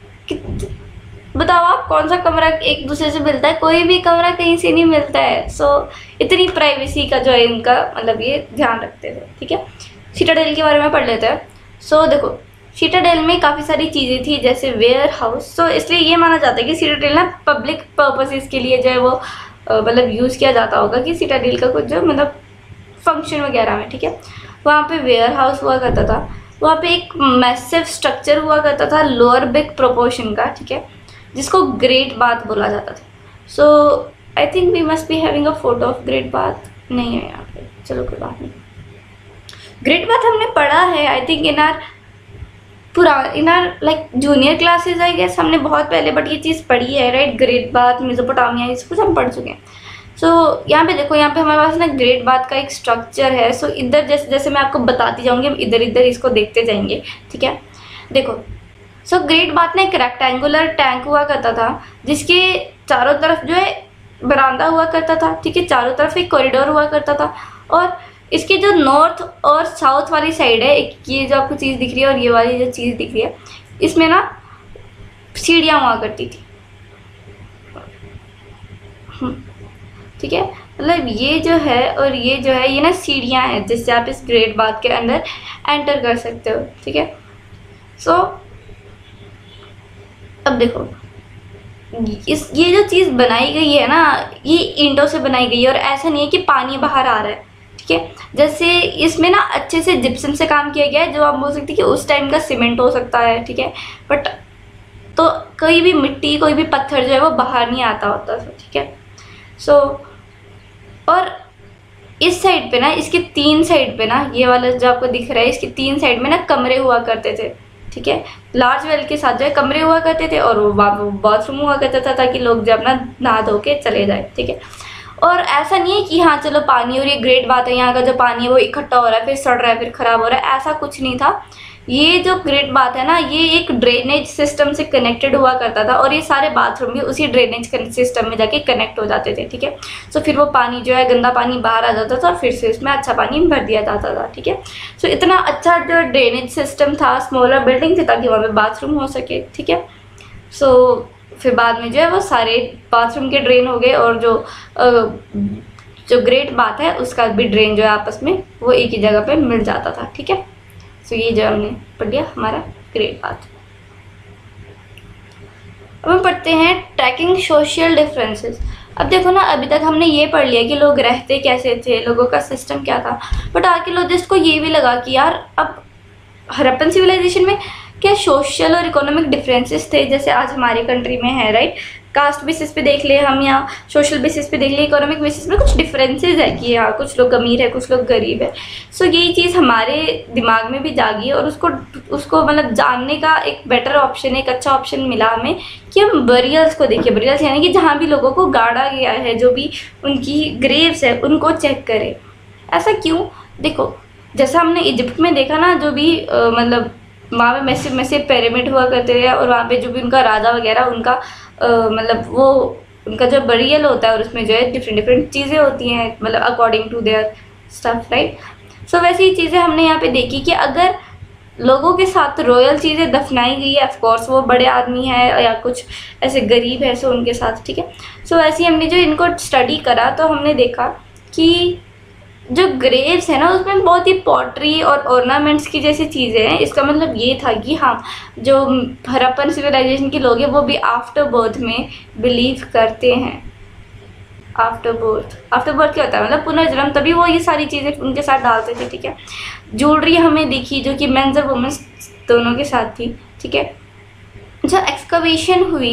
बताओ आप कौन सा कमरा एक दूसरे से मिलता है, कोई भी कमरा कहीं से नहीं मिलता है। सो so, इतनी प्राइवेसी का जो है इनका मतलब ये ध्यान रखते थे, ठीक है। सिटाडेल के बारे में पढ़ लेते हैं। सो so, देखो सिटाडेल में काफ़ी सारी चीज़ें थी जैसे वेयर हाउस। सो इसलिए ये माना जाता है कि सिटाडेल ना पब्लिक पर्पसेस के लिए जो है वो मतलब यूज़ किया जाता होगा कि सिटाडेल का कुछ जो मतलब फंक्शन वगैरह में, ठीक है। वहाँ पे वेयर हाउस हुआ करता था, वहाँ पे एक मैसिव स्ट्रक्चर हुआ करता था लोअर बिग प्रोपोर्शन का, ठीक है, जिसको ग्रेट बाथ बोला जाता था। So I think we must be having a photo of great bath, नहीं है यहाँ पे, चलो कोई बात नहीं। ग्रेट बात हमने पढ़ा है आई थिंक इन आर पूरा in our like junior classes I guess, हमने बहुत पहले बट ये चीज़ पढ़ी है राइट। ग्रेट बात, मेसोपोटामिया, ये सब कुछ हम पढ़ चुके हैं। सो so, यहाँ पे देखो, यहाँ पे हमारे पास ना ग्रेट बात का एक स्ट्रक्चर है। सो so, इधर जैसे जैसे मैं आपको बताती जाऊँगी, हम इधर इधर इसको देखते जाएंगे, ठीक है। देखो, सो so, ग्रेट बात ना एक रेक्टेंगुलर टैंक हुआ करता था, जिसके चारों तरफ जो है बरामदा हुआ करता था, ठीक है। चारों तरफ एक कॉरिडोर हुआ करता था, और इसके जो नॉर्थ और साउथ वाली साइड है, एक ये जो आपको चीज़ दिख रही है और ये वाली जो चीज़ दिख रही है, इसमें ना सीढ़ियाँ हुआ करती थी, ठीक है। मतलब ये जो है और ये जो है, ये ना सीढ़ियाँ हैं जिससे आप इस ग्रेट बात के अंदर एंटर कर सकते हो, ठीक है। सो so, अब देखो, इस ये जो चीज़ बनाई गई है ना, ये ईंटों से बनाई गई है, और ऐसा नहीं है कि पानी बाहर आ रहा है, ठीक है। जैसे इसमें ना अच्छे से जिप्सम से काम किया गया है, जो आप बोल सकते हैं कि उस टाइम का सीमेंट हो सकता है, ठीक है। बट तो कोई भी मिट्टी, कोई भी पत्थर जो है वो बाहर नहीं आता होता, ठीक है। सो so, और इस साइड पे ना, इसके तीन साइड पे ना, ये वाला जो आपको दिख रहा है, इसके तीन साइड में ना कमरे हुआ करते थे, ठीक है। लार्ज वेल के साथ जो है कमरे हुआ करते थे, और वो बाथरूम हुआ करता था ताकि लोग जो अपना नहा धो के चले जाए, ठीक है। और ऐसा नहीं है कि हाँ चलो पानी, और ये ग्रेट बात है, यहाँ का जो पानी है वो इकट्ठा हो रहा है, फिर सड़ रहा है, फिर खराब हो रहा है, ऐसा कुछ नहीं था। ये जो ग्रेट बात है ना, ये एक ड्रेनेज सिस्टम से कनेक्टेड हुआ करता था, और ये सारे बाथरूम भी उसी ड्रेनेज सिस्टम में जाके कनेक्ट हो जाते थे, ठीक है। सो फिर वो पानी जो है, गंदा पानी बाहर आ जाता था, फिर से इसमें अच्छा पानी भर दिया जाता था, ठीक है। सो इतना अच्छा जो ड्रेनेज सिस्टम था, स्मॉलर बिल्डिंग थी ताकि वहाँ पे बाथरूम हो सके, ठीक है। सो फिर बाद में जो है वो सारे बाथरूम के ड्रेन हो गए, और जो जो ग्रेट बात है उसका भी ड्रेन जो है आपस में वो एक ही जगह पे मिल जाता था, ठीक है। सो ये जो हमने पढ़ लिया हमारा ग्रेट बात। अब हम पढ़ते हैं ट्रैकिंग सोशल डिफरेंसेस। अब देखो ना, अभी तक हमने ये पढ़ लिया कि लोग रहते कैसे थे, लोगों का सिस्टम क्या था, बट आर्कियोलॉजिस्ट को ये भी लगा कि यार अब हड़प्पन सिविलाइजेशन में क्या सोशल और इकोनॉमिक डिफरेंसेस थे जैसे आज हमारी कंट्री में है, राइट। कास्ट बेसिस पे देख ले हम, या सोशल बेसिस पे देख ले, इकोनॉमिक बेसिस पे कुछ डिफरेंसेस है कि यहाँ कुछ लोग अमीर है, कुछ लोग गरीब है। सो so, यही चीज़ हमारे दिमाग में भी जागी, और उसको उसको मतलब जानने का एक बेटर ऑप्शन, एक अच्छा ऑप्शन मिला हमें कि हम बरियल्स को देखिए। बरियल्स यानी कि जहाँ भी लोगों को गाड़ा गया है, जो भी उनकी ग्रेव्स है, उनको चेक करें। ऐसा क्यों? देखो, जैसा हमने इजिप्ट में देखा ना, जो भी आ, मतलब वहाँ पे मैसिव मैसिव पिरामिड हुआ करते थे, और वहाँ पे जो भी उनका राजा वगैरह, उनका आ, मतलब वो उनका जो बरियल होता है, और उसमें जो है डिफरेंट डिफरेंट चीज़ें होती हैं, मतलब according to their stuff, right. So वैसे ही चीज़ें हमने यहाँ पे देखी कि अगर लोगों के साथ रॉयल चीज़ें दफनाई गई है, ऑफकोर्स वो बड़े आदमी है या कुछ ऐसे गरीब है, सो उनके साथ, ठीक है। सो वैसे ही हमने जो इनको स्टडी करा, तो हमने देखा कि जो ग्रेव्स है ना, उसमें बहुत ही पॉटरी और ऑर्नामेंट्स की जैसी चीज़ें हैं। इसका मतलब ये था कि हाँ, जो हड़प्पन सिविलाइजेशन के लोग हैं वो भी आफ्टर बर्थ में बिलीव करते हैं। आफ्टर बर्थ आफ्टर बर्थ क्या होता है? मतलब पुनर्जन्म। तभी वो ये सारी चीज़ें उनके साथ डालते थे, ठीक है। ज्वेलरी हमें दिखी जो कि मेंस और वुमेन्स दोनों के साथ थी, ठीक है। जो एक्सकवेशन हुई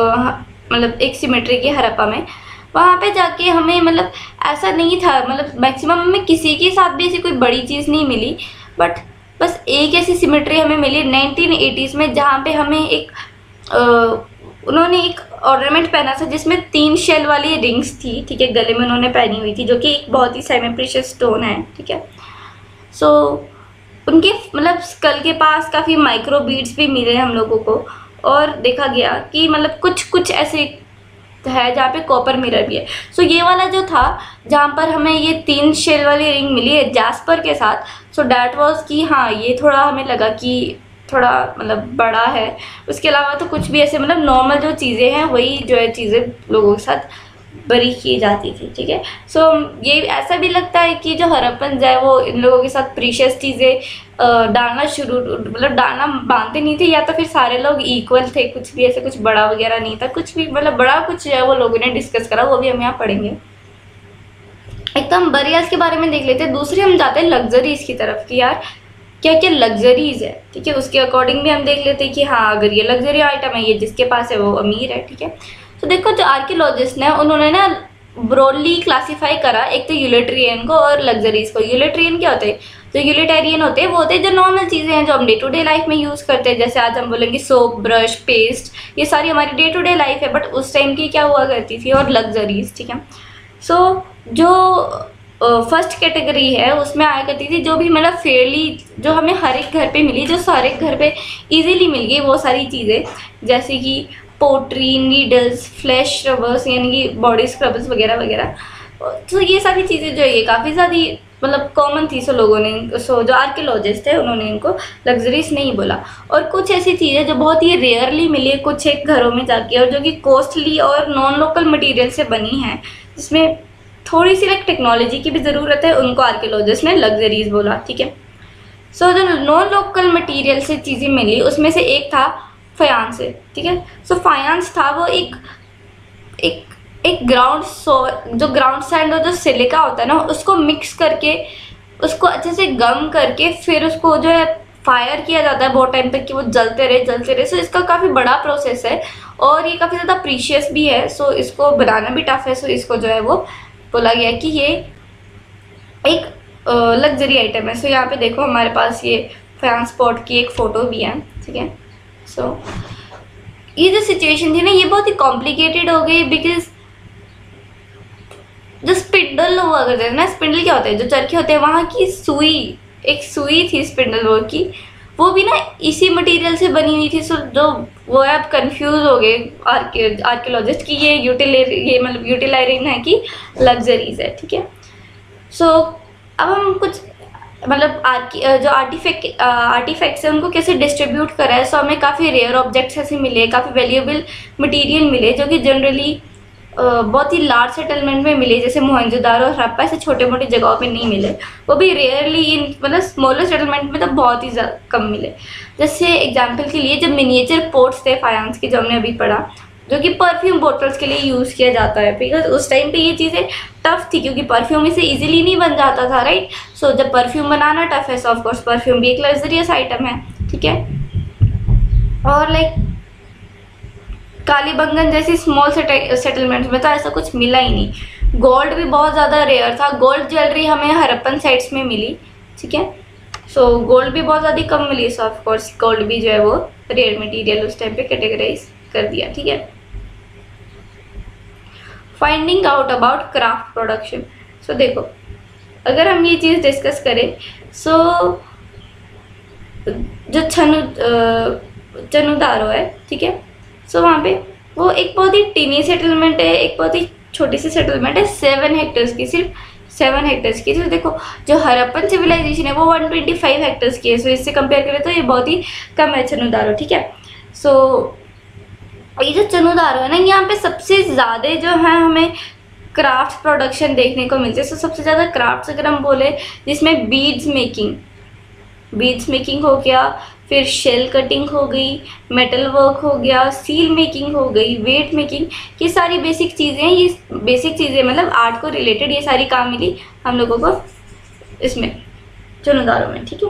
मतलब एक सिमेट्री की हड़प्पा में, वहाँ पे जाके हमें मतलब ऐसा नहीं था, मतलब मैक्सिमम हमें किसी के साथ भी ऐसी कोई बड़ी चीज़ नहीं मिली, बट बस एक ऐसी सिमेट्री हमें मिली नाइनटीन एटीज़ में, जहाँ पे हमें एक आ, उन्होंने एक ऑर्नामेंट पहना था जिसमें तीन शेल वाली रिंग्स थी, ठीक है, गले में उन्होंने पहनी हुई थी, जो कि एक बहुत ही सेमी प्रीशियस स्टोन है, ठीक है। सो so, उनके मतलब स्कल के पास काफ़ी माइक्रो बीड्स भी मिले हम लोगों को, और देखा गया कि मतलब कुछ कुछ ऐसे है जहाँ पे कॉपर मिरर भी है। सो so, ये वाला जो था जहाँ पर हमें ये तीन शेल वाली रिंग मिली है जैस्पर के साथ, सो डैट वाज कि हाँ ये थोड़ा हमें लगा कि थोड़ा मतलब बड़ा है। उसके अलावा तो कुछ भी ऐसे मतलब नॉर्मल जो चीज़ें हैं वही जो है चीज़ें लोगों के साथ बरी की जाती थी, ठीक है। सो so, ये ऐसा भी लगता है कि जो हड़प्पन है वो इन लोगों के साथ प्रीशियस चीज़ें डालना शुरू मतलब डालना मानते नहीं थे, या तो फिर सारे लोग इक्वल थे, कुछ भी ऐसे कुछ बड़ा वगैरह नहीं था, कुछ भी मतलब बड़ा कुछ है वो लोगों ने डिस्कस करा, वो भी हम यहाँ पढ़ेंगे। एक तो हम बरियल्स के बारे में देख लेते हैं, दूसरे हम जाते हैं लग्जरीज की तरफ कि यार क्या क्या लग्जरीज है, ठीक है। उसके अकॉर्डिंग भी हम देख लेते हैं कि हाँ अगर ये लग्जरी आइटम है, ये जिसके पास है वो अमीर है, ठीक है। तो देखो जो आर्कियोलॉजिस्ट ने उन्होंने ना ब्रॉडली क्लासीफाई करा, एक तो यूटिलिटेरियन को और लग्जरीज को। यूटिलिटेरियन क्या होते हैं? जो यूटिलिटेरियन होते हैं वो होते हैं जो नॉर्मल चीज़ें हैं जो हम डे टू डे लाइफ में यूज़ करते हैं। जैसे आज हम बोलेंगे सोप, ब्रश, पेस्ट, ये सारी हमारी डे टू डे लाइफ है, बट उस टाइम की क्या हुआ करती थी। और लग्जरीज, ठीक है। सो so, जो फर्स्ट uh, कैटेगरी है उसमें आया करती थी जो भी मतलब फेयरली, जो हमें हर एक घर पे मिली, जो सारे घर पे इजीली मिल गई वो सारी चीज़ें, जैसे कि पोट्री, नीडल्स, फ्लैश स्क्रबर्स यानी कि बॉडी स्क्रबर्स वगैरह वगैरह। तो ये सारी चीज़ें जो ये काफ़ी ज़्यादा मतलब कॉमन थी। सो लोगों ने, सो जो आर्कियोलॉजिस्ट थे उन्होंने इनको लग्जरीज नहीं बोला। और कुछ ऐसी चीज़ें जो बहुत ही रेयरली मिली कुछ एक घरों में जाके, और जो कि कॉस्टली और नॉन लोकल मटेरियल से बनी हैं, जिसमें थोड़ी सी लाइक टेक्नोलॉजी की भी ज़रूरत है, उनको आर्कियोलॉजिस्ट ने लग्जरीज बोला, ठीक है। सो so, जो नॉन लोकल मटेरियल से चीज़ें मिली उसमें से एक था फायांस से, ठीक है। सो फायांस था वो एक एक एक ग्राउंड सो जो ग्राउंड सैंड और जो सिलिका होता है ना, उसको मिक्स करके उसको अच्छे से गम करके फिर उसको जो है फायर किया जाता है बहुत टाइम तक कि वो जलते रहे जलते रहे। सो इसका काफ़ी बड़ा प्रोसेस है और ये काफ़ी ज़्यादा प्रीशियस भी है। सो इसको बनाना भी टफ है। सो इसको जो है वो बोला गया कि ये एक लग्जरी आइटम है। सो यहाँ पे देखो हमारे पास ये फायांस पॉट की एक फ़ोटो भी है, ठीक है। सो ये जो सिचुएशन थी ना ये बहुत ही कॉम्प्लिकेटेड हो गई, बिकॉज जो स्पिंडल हुआ करते हैं ना, स्पिंडल क्या होता है, जो चरखे होते हैं, वहाँ की सुई, एक सुई थी स्पिंडल वर्क की, वो भी ना इसी मटेरियल से बनी हुई थी। सो जो वो है अब कंफ्यूज हो गए आर्कियोलॉजिस्ट कि ये यूटिलर ये मतलब यूटिलाइरिंग है कि लग्जरीज है, ठीक है। सो अब हम कुछ मतलब आर्की जो आर्टिफैक्ट आर्टिफैक्ट्स है उनको कैसे डिस्ट्रीब्यूट करा है। सो हमें काफ़ी रेयर ऑब्जेक्ट्स ऐसे मिले, काफ़ी वैल्यूएबल मटेरियल मिले जो कि जनरली बहुत ही लार्ज सेटलमेंट में मिले, जैसे मोहनजोदारो और हड़प्पा ऐसे छोटे मोटे जगहों पे नहीं मिले। वो भी रेयरली इन मतलब स्मॉलर सेटलमेंट में तो बहुत ही कम मिले। जैसे एग्जांपल के लिए जब मिनिएचर पोट्स थे फायांस के, जो हमने अभी पढ़ा, जो कि परफ्यूम बोटल्स के लिए यूज़ किया जाता है, बिकॉज उस टाइम पे ये चीज़ें टफ थी क्योंकि परफ्यूम इसे इजीली नहीं बन जाता था, राइट। सो so, जब परफ्यूम बनाना टफ है, सो ऑफ कोर्स परफ्यूम भी एक लग्जरियस आइटम है, ठीक है। और लाइक कालीबंगन जैसी स्मॉल सेटलमेंट्स में तो ऐसा कुछ मिला ही नहीं। गोल्ड भी बहुत ज़्यादा रेयर था। गोल्ड ज्वेलरी हमें हड़प्पन साइट्स में मिली, ठीक है। सो so, गोल्ड भी बहुत ज़्यादा कम मिली। सो ऑफ कोर्स गोल्ड भी जो है वो रेयर मटेरियल उस टाइम पे कैटेगराइज कर दिया, ठीक है। Finding out about craft production. So देखो अगर हम ये चीज़ डिस्कस करें, सो so, जो छनु चनुदारो है, ठीक है। सो so, वहाँ पे वो एक बहुत ही टीनी सेटलमेंट है, एक बहुत ही छोटी सी सेटलमेंट है, सेवन हेक्टर्स की, सिर्फ सेवन हेक्टर्स की। तो देखो जो हड़प्पन सिविलाइजेशन है वो वन ट्वेंटी फाइव हेक्टर्स की है। सो so, इससे कंपेयर करें तो ये बहुत ही कम है चनुदारो, ठीक है। सो so, ये जो चनुदारो है ना, यहाँ पे सबसे ज़्यादा जो है हमें क्राफ्ट प्रोडक्शन देखने को मिलती है। सो so, सबसे ज़्यादा क्राफ्ट्स अगर हम बोले जिसमें बीड्स मेकिंग बीड्स मेकिंग हो गया, फिर शेल कटिंग हो गई, मेटल वर्क हो गया, सील मेकिंग हो गई, वेट मेकिंग, ये सारी बेसिक चीज़ें हैं। ये बेसिक चीज़ें मतलब आर्ट को रिलेटेड ये सारी काम मिली हम लोगों को इसमें चनुदारो में, ठीक है।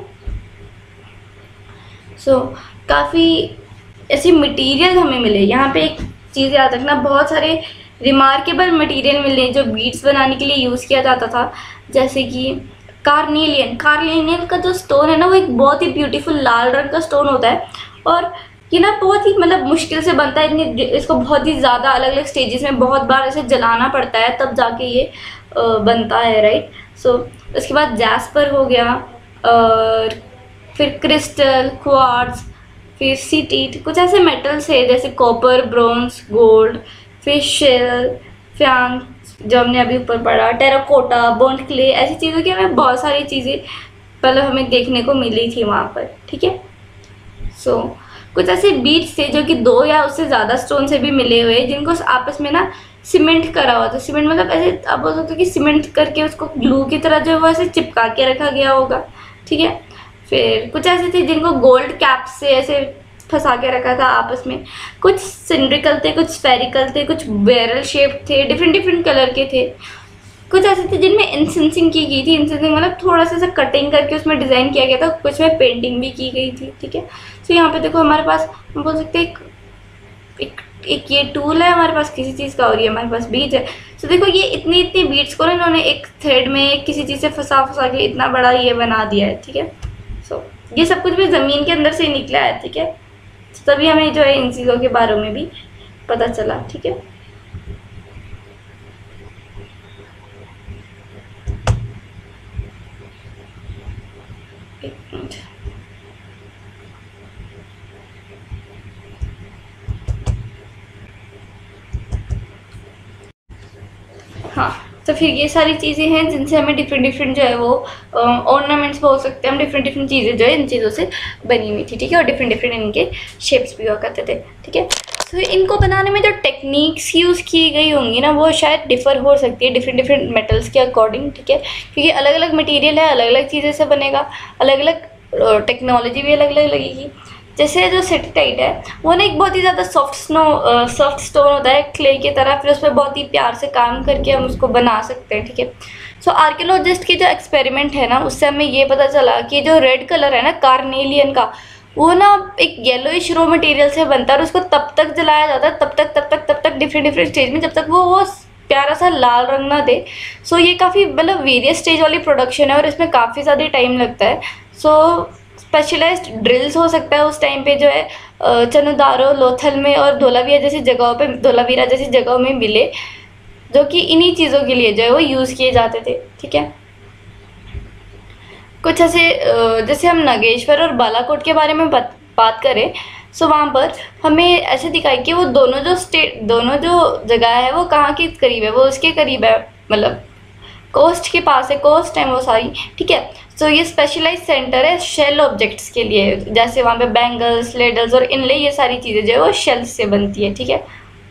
सो so, काफ़ी ऐसे मटेरियल हमें मिले। यहाँ पे एक चीज़ याद रखना, बहुत सारे रिमार्केबल मटेरियल मिले जो बीड्स बनाने के लिए यूज़ किया जाता था, जैसे कि कार्नेलियन कार्नेलियन का जो स्टोन है ना, वो एक बहुत ही ब्यूटीफुल लाल रंग का स्टोन होता है और ये ना बहुत ही मतलब मुश्किल से बनता है। इतनी इसको बहुत ही ज़्यादा अलग अलग स्टेजेस में बहुत बार ऐसे जलाना पड़ता है तब जाके ये बनता है, राइट। सो so, उसके बाद जैस्पर हो गया, और फिर क्रिस्टल, क्वार्ट्ज, फिर सीटीट, कुछ ऐसे मेटल्स है जैसे कॉपर, ब्रोंज, गोल्ड, फिर शेल, फ्यान जो हमने अभी ऊपर पढ़ा, टेराकोटा, बर्न्ट क्ले, ऐसी चीज़ों की हमें बहुत सारी चीज़ें पहले हमें देखने को मिली थी वहाँ पर, ठीक है। सो so, कुछ ऐसे बीड्स थे जो कि दो या उससे ज़्यादा स्टोन से भी मिले हुए, जिनको आपस में ना सीमेंट करा हुआ था। सीमेंट मतलब ऐसे आप बोल सकते हो कि सीमेंट करके उसको ग्लू की तरह जो है वो ऐसे चिपका के रखा गया होगा, ठीक है। फिर कुछ ऐसे थे जिनको गोल्ड कैप से ऐसे फंसा के रखा था आपस में। कुछ सिलिंड्रिकल थे, कुछ स्फेरिकल थे, कुछ बैरल शेप थे, डिफरेंट डिफरेंट कलर के थे। कुछ ऐसे थे जिनमें इंसेंसिंग की गई थी। इंसेंसिंग मतलब थोड़ा सा कटिंग करके उसमें डिज़ाइन किया गया था, कुछ में पेंटिंग भी की गई थी, ठीक है। तो यहाँ पे देखो हमारे पास हम बोल सकते हैं एक, एक एक ये टूल है हमारे पास किसी चीज़ का और ये हमारे पास बीज है। तो देखो ये इतनी इतनी बीड्स को ना इन्होंने एक थ्रेड में किसी चीज़ से फंसा फंसा के इतना बड़ा ये बना दिया है, ठीक है। सो ये सब कुछ भी ज़मीन के अंदर से ही निकला है, ठीक है। तो तभी हमें जो है इन चीज़ों के बारे में भी पता चला, ठीक है। एक मिनट, हाँ। तो फिर ये सारी चीज़ें हैं जिनसे हमें डिफरेंट डिफरेंट जो है वो ऑर्नामेंट्स बोल सकते हैं हम, डिफरेंट डिफरेंट चीज़ें जो है इन चीज़ों से बनी हुई थी, ठीक है। और डिफरेंट डिफरेंट इनके शेप्स भी हुआ करते थे, ठीक है। तो इनको बनाने में जो टेक्निक्स यूज़ की गई होंगी ना वो शायद डिफ़र हो सकती है डिफरेंट डिफरेंट मेटल्स के अकॉर्डिंग, ठीक है। क्योंकि अलग अलग मटेरियल है, अलग अलग चीज़ें से बनेगा, अलग अलग टेक्नोलॉजी भी अलग अलग लगेगी। जैसे जो सेटेलाइट है वो ना एक बहुत ही ज़्यादा सॉफ्ट स्नो सॉफ्ट स्टोन होता है क्ले की तरह, फिर उस पर बहुत ही प्यार से काम करके हम उसको बना सकते हैं, ठीक है। सो आर्कियोलॉजिस्ट की जो एक्सपेरिमेंट है ना उससे हमें ये पता चला कि जो रेड कलर है ना कार्नेलियन का, वो ना एक येलोइश रो मटेरियल से बनता है और उसको तब तक जलाया जाता है तब तक तब तक तब तक डिफरेंट डिफरेंट स्टेज में जब तक वो वो प्यारा सा लाल रंग ना दे। सो ये काफ़ी मतलब वेरियस स्टेज वाली प्रोडक्शन है और इसमें काफ़ी ज़्यादा टाइम लगता है। सो स्पेशलाइज्ड ड्रिल्स हो सकता है उस टाइम पे जो है चनुदारो, लोथल में और धोलावीरा जैसी जगहों पे धोलावीरा जैसी जगहों में मिले, जो कि इन्हीं चीज़ों के लिए जो है वो यूज़ किए जाते थे, ठीक है। कुछ ऐसे जैसे हम नागेश्वर और बालाकोट के बारे में बात बात करें, सो वहाँ पर हमें ऐसे दिखाई कि वो दोनों जो स्टेट दोनों जो जगह है वो कहाँ के करीब है, वो उसके करीब है, मतलब कोस्ट के पास है, कोस्ट है वो सारी, ठीक है। सो ये स्पेशलाइज सेंटर है शेल ऑब्जेक्ट्स के लिए, जैसे वहाँ पे बैंगल्स, लेडल्स और इनले, ये सारी चीज़ें जो है वो शेल से बनती है, ठीक है।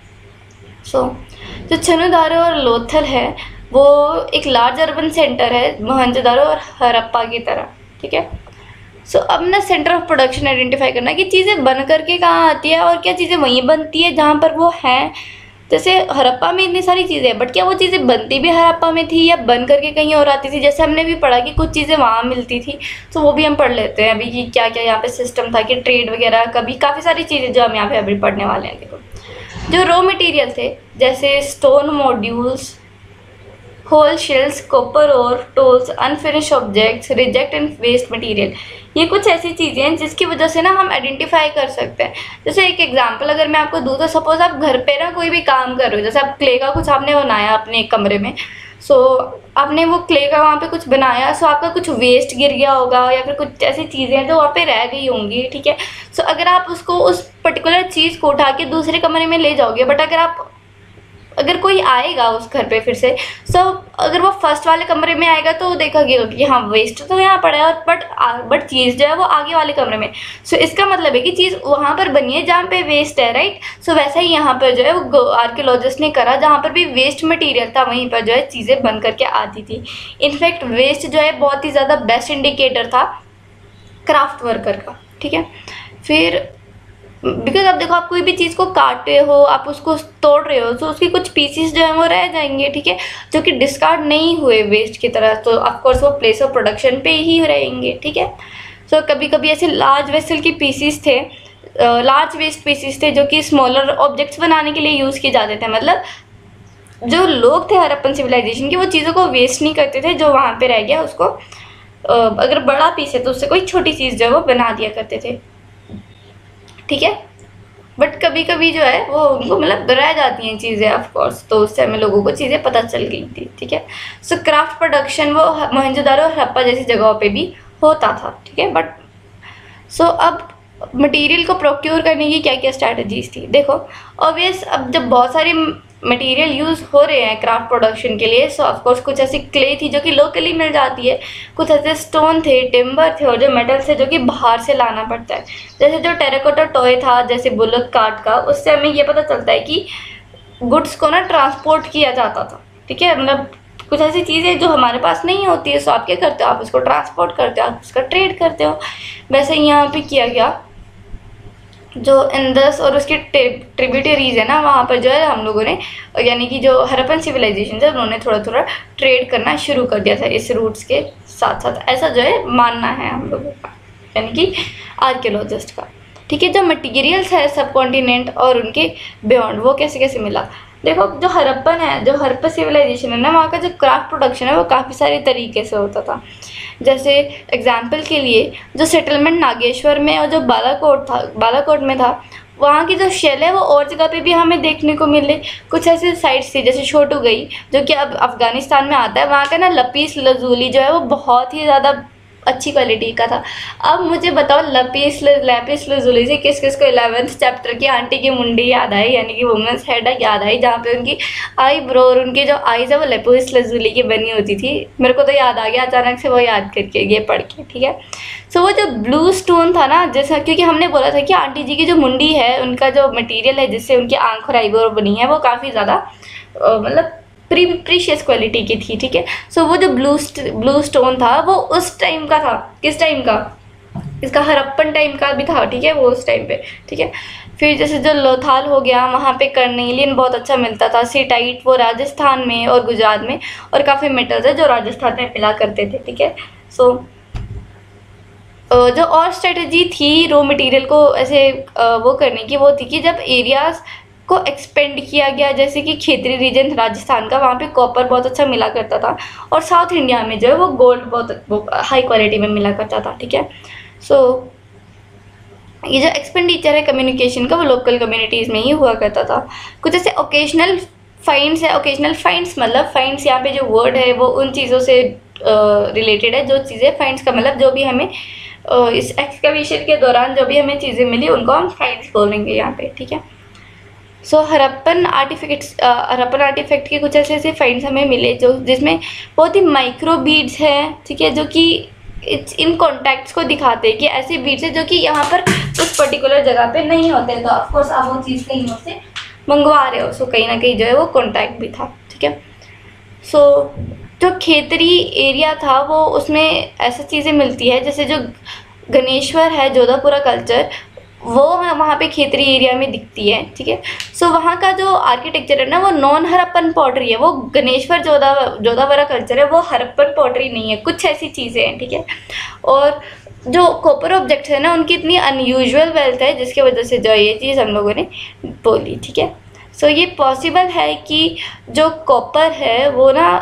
सो जो चनुदारो और लोथल है वो एक लार्ज अर्बन सेंटर है मोहनजोदारो और हड़प्पा की तरह, ठीक है। सो so, अब ना सेंटर ऑफ प्रोडक्शन आइडेंटिफाई करना कि चीज़ें बन करके कहाँ आती है और क्या चीज़ें वहीं बनती है जहाँ पर वो हैं। जैसे हड़प्पा में इतनी सारी चीज़ें हैं बट क्या वो चीज़ें बनती भी हड़प्पा में थी या बन करके कहीं और आती थी। जैसे हमने भी पढ़ा कि कुछ चीज़ें वहाँ मिलती थी, तो वो भी हम पढ़ लेते हैं अभी कि क्या क्या यहाँ पे सिस्टम था कि ट्रेड वगैरह कभी काफ़ी सारी चीज़ें जो हम यहाँ पे अभी पढ़ने वाले हैं। देखो जो रॉ मटेरियल थे जैसे stone modules, whole shells, copper और tools, unfinished objects, reject and waste material, ये कुछ ऐसी चीज़ें हैं जिसकी वजह से ना हम आइडेंटिफाई कर सकते हैं। जैसे एक एग्जांपल अगर मैं आपको दूँ तो सपोज आप घर पे ना कोई भी काम कर रहे हो, जैसे आप क्ले का कुछ आपने बनाया अपने कमरे में, सो आपने वो क्ले का वहाँ पे कुछ बनाया, सो आपका कुछ वेस्ट गिर गया होगा या फिर कुछ ऐसी चीज़ें हैं जो वहाँ पे रह गई होंगी, ठीक है। सो अगर आप उसको उस पर्टिकुलर चीज़ को उठा के दूसरे कमरे में ले जाओगे, बट अगर आप अगर कोई आएगा उस घर पे फिर से, सो अगर वो फर्स्ट वाले कमरे में आएगा तो वो देखेगा कि हाँ वेस्ट तो यहाँ पड़ा है और बट बट चीज़ जो है वो आगे वाले कमरे में। सो इसका मतलब है कि चीज़ वहाँ पर बनी है जहाँ पे वेस्ट है, राइट। सो वैसा ही यहाँ पर जो है वो आर्कियोलॉजिस्ट ने करा, जहाँ पर भी वेस्ट मटीरियल था वहीं पर जो है चीज़ें बन करके आती थी। इनफैक्ट वेस्ट जो है बहुत ही ज़्यादा बेस्ट इंडिकेटर था क्राफ्ट वर्कर का, ठीक है। फिर बिकॉज आप देखो आप कोई भी चीज़ को काटे हो, आप उसको तोड़ रहे हो, तो उसके कुछ पीसीस जो है वो रह जाएंगे, ठीक है, जो कि डिस्कार्ड नहीं हुए वेस्ट की तरह, तो ऑफकोर्स वो प्लेस ऑफ प्रोडक्शन पे ही रहेंगे, ठीक है। सो so, कभी कभी ऐसे लार्ज वेसल की पीसीस थे, लार्ज वेस्ट पीसीस थे जो कि स्मॉलर ऑब्जेक्ट्स बनाने के लिए यूज़ किए जाते थे। मतलब जो लोग थे हड़प्पन सिविलाइजेशन के वो चीज़ों को वेस्ट नहीं करते थे, जो वहाँ पर रह गया उसको अगर बड़ा पीस है तो उससे कोई छोटी चीज़ जो है वो बना दिया करते थे, ठीक है। बट कभी कभी जो है वो उनको मतलब रह जाती हैं चीज़ें ऑफ कोर्स, तो उससे हमें लोगों को चीज़ें पता चल गई थी, ठीक है। सो क्राफ्ट प्रोडक्शन वो मोहनजोदारो और हड़प्पा जैसी जगहों पे भी होता था, ठीक है। बट सो so, अब मटेरियल को प्रोक्योर करने की क्या क्या स्ट्रैटेजीज थी। देखो ऑब्वियस अब जब बहुत सारी मटेरियल यूज़ हो रहे हैं क्राफ्ट प्रोडक्शन के लिए, सो ऑफकोर्स कुछ ऐसी क्ले थी जो कि लोकली मिल जाती है, कुछ ऐसे स्टोन थे, टिम्बर थे और जो मेटल थे जो कि बाहर से लाना पड़ता है। जैसे जो टेराकोटा टॉय था जैसे बुलक कार्ट का, उससे हमें ये पता चलता है कि गुड्स को ना ट्रांसपोर्ट किया जाता था, ठीक है। मतलब कुछ ऐसी चीज़ें जो हमारे पास नहीं होती है, सो आप क्या करते हो, आप उसको ट्रांसपोर्ट करते हो, आप उसका ट्रेड करते हो। वैसे ही यहाँ पे किया गया, जो इंडस और उसके ट्रिब्यूटरीज है ना, वहाँ पर जो है हम लोगों ने यानी कि जो हड़प्पन सिविलाइजेशन है उन्होंने थोड़ा थोड़ा ट्रेड करना शुरू कर दिया था इस रूट्स के साथ साथ, ऐसा जो है मानना है हम लोगों का, यानी कि आर्कियोलॉजिस्ट का, ठीक है। जो मटीरियल्स है सब कॉन्टिनेंट और उनके बियॉन्ड, वो कैसे कैसे मिला। देखो जो हड़प्पन है, जो हड़प्पा सिविलाइजेशन है ना, वहाँ का जो क्राफ्ट प्रोडक्शन है वो काफ़ी सारे तरीके से होता था। जैसे एग्जाम्पल के लिए जो सेटलमेंट नागेश्वर में और जो बालाकोट था, बालाकोट में था, वहाँ की जो शेल है वो और जगह पे भी हमें देखने को मिले। कुछ ऐसे साइट्स थी जैसे छोटू गई जो कि अब अफ़गानिस्तान में आता है, वहाँ का ना लपीस लजूली जो है वो बहुत ही ज़्यादा अच्छी क्वालिटी का था। अब मुझे बताओ लपीस लैपिस लजूली से किस किस को इलेवेंथ चैप्टर की आंटी की मुंडी याद आई, यानी कि वुमेंस हेड याद आई, जहाँ पे उनकी आई ब्रो और उनकी जो आईज है वो लपीस लजूली की बनी होती थी। मेरे को तो याद आ गया अचानक से वो याद करके, ये पढ़ के, ठीक है। सो वो जो ब्लू स्टोन था ना, जैसा क्योंकि हमने बोला था कि आंटी जी की जो मुंडी है, उनका जो मटीरियल है जिससे उनकी आँख और आईब्रो बनी है, वो काफ़ी ज़्यादा मतलब प्री प्रीशियस क्वालिटी की थी, ठीक है। सो वो जो ब्लू ब्लू स्टोन था वो उस टाइम का था। किस टाइम का? इसका हड़प्पन टाइम का भी था, ठीक है, वो उस टाइम पे, ठीक है। फिर जैसे जो लोथाल हो गया, वहाँ पे कर्नेलियन बहुत अच्छा मिलता था। सीटाइट वो राजस्थान में और गुजरात में, और काफ़ी मेटल्स है जो राजस्थान में मिला करते थे, ठीक है। सो जो और स्ट्रेटजी थी रॉ मटेरियल को ऐसे वो करने की, वो थी कि जब एरियाज को एक्सपेंड किया गया, जैसे कि क्षेत्रीय रीजन राजस्थान का, वहाँ पे कॉपर बहुत अच्छा मिला करता था, और साउथ इंडिया में जो है वो गोल्ड बहुत हाई क्वालिटी में मिला करता था, ठीक है। सो so, ये जो एक्सपेंडिचर है कम्युनिकेशन का वो लोकल कम्युनिटीज़ में ही हुआ करता था। कुछ ऐसे ओकेजनल फाइंड्स है। ओकेजनल फाइंड्स मतलब फाइंड्स यहाँ पे जो वर्ड है वो उन चीज़ों से रिलेटेड uh, है, जो चीज़ें फाइंड्स का मतलब जो भी हमें uh, इस एक्सकवेशन के दौरान जो भी हमें चीज़ें मिली उनको हम फाइंड्स बोलेंगे यहाँ पे, ठीक है। So so, Harappan artefacts Harappan artefact के कुछ ऐसे ऐसे फाइंड्स हमें मिले जो जिसमें बहुत ही माइक्रो बीड्स हैं, ठीक है, जो कि इन कॉन्टैक्ट्स को दिखाते हैं कि ऐसे बीड्स है जो कि यहाँ पर उस पर्टिकुलर जगह पे नहीं होते। तो ऑफकोर्स आप वो चीज़ कहीं से मंगवा रहे हो, सो कहीं ना कहीं जो है वो कॉन्टैक्ट भी था, ठीक है। सो so, जो खेतरी एरिया था वो उसमें ऐसी चीज़ें मिलती है, जैसे जो गणेश्वर है, जोधापुरा कल्चर, वो वहाँ पे खेतरी एरिया में दिखती है, ठीक है। सो so, वहाँ का जो आर्किटेक्चर है ना वो नॉन हड़प्पन पॉटरी है। वो गणेश्वर जोधा जोधापुरा कल्चर है, वो हड़प्पन पॉटरी नहीं है, कुछ ऐसी चीज़ें हैं, ठीक है। और जो कॉपर ऑब्जेक्ट्स है ना उनकी इतनी अनयूजुअल वेल्थ है जिसकी वजह से जो ये चीज़ हम लोगों ने बोली, ठीक है। सो so, ये पॉसिबल है कि जो कॉपर है वो ना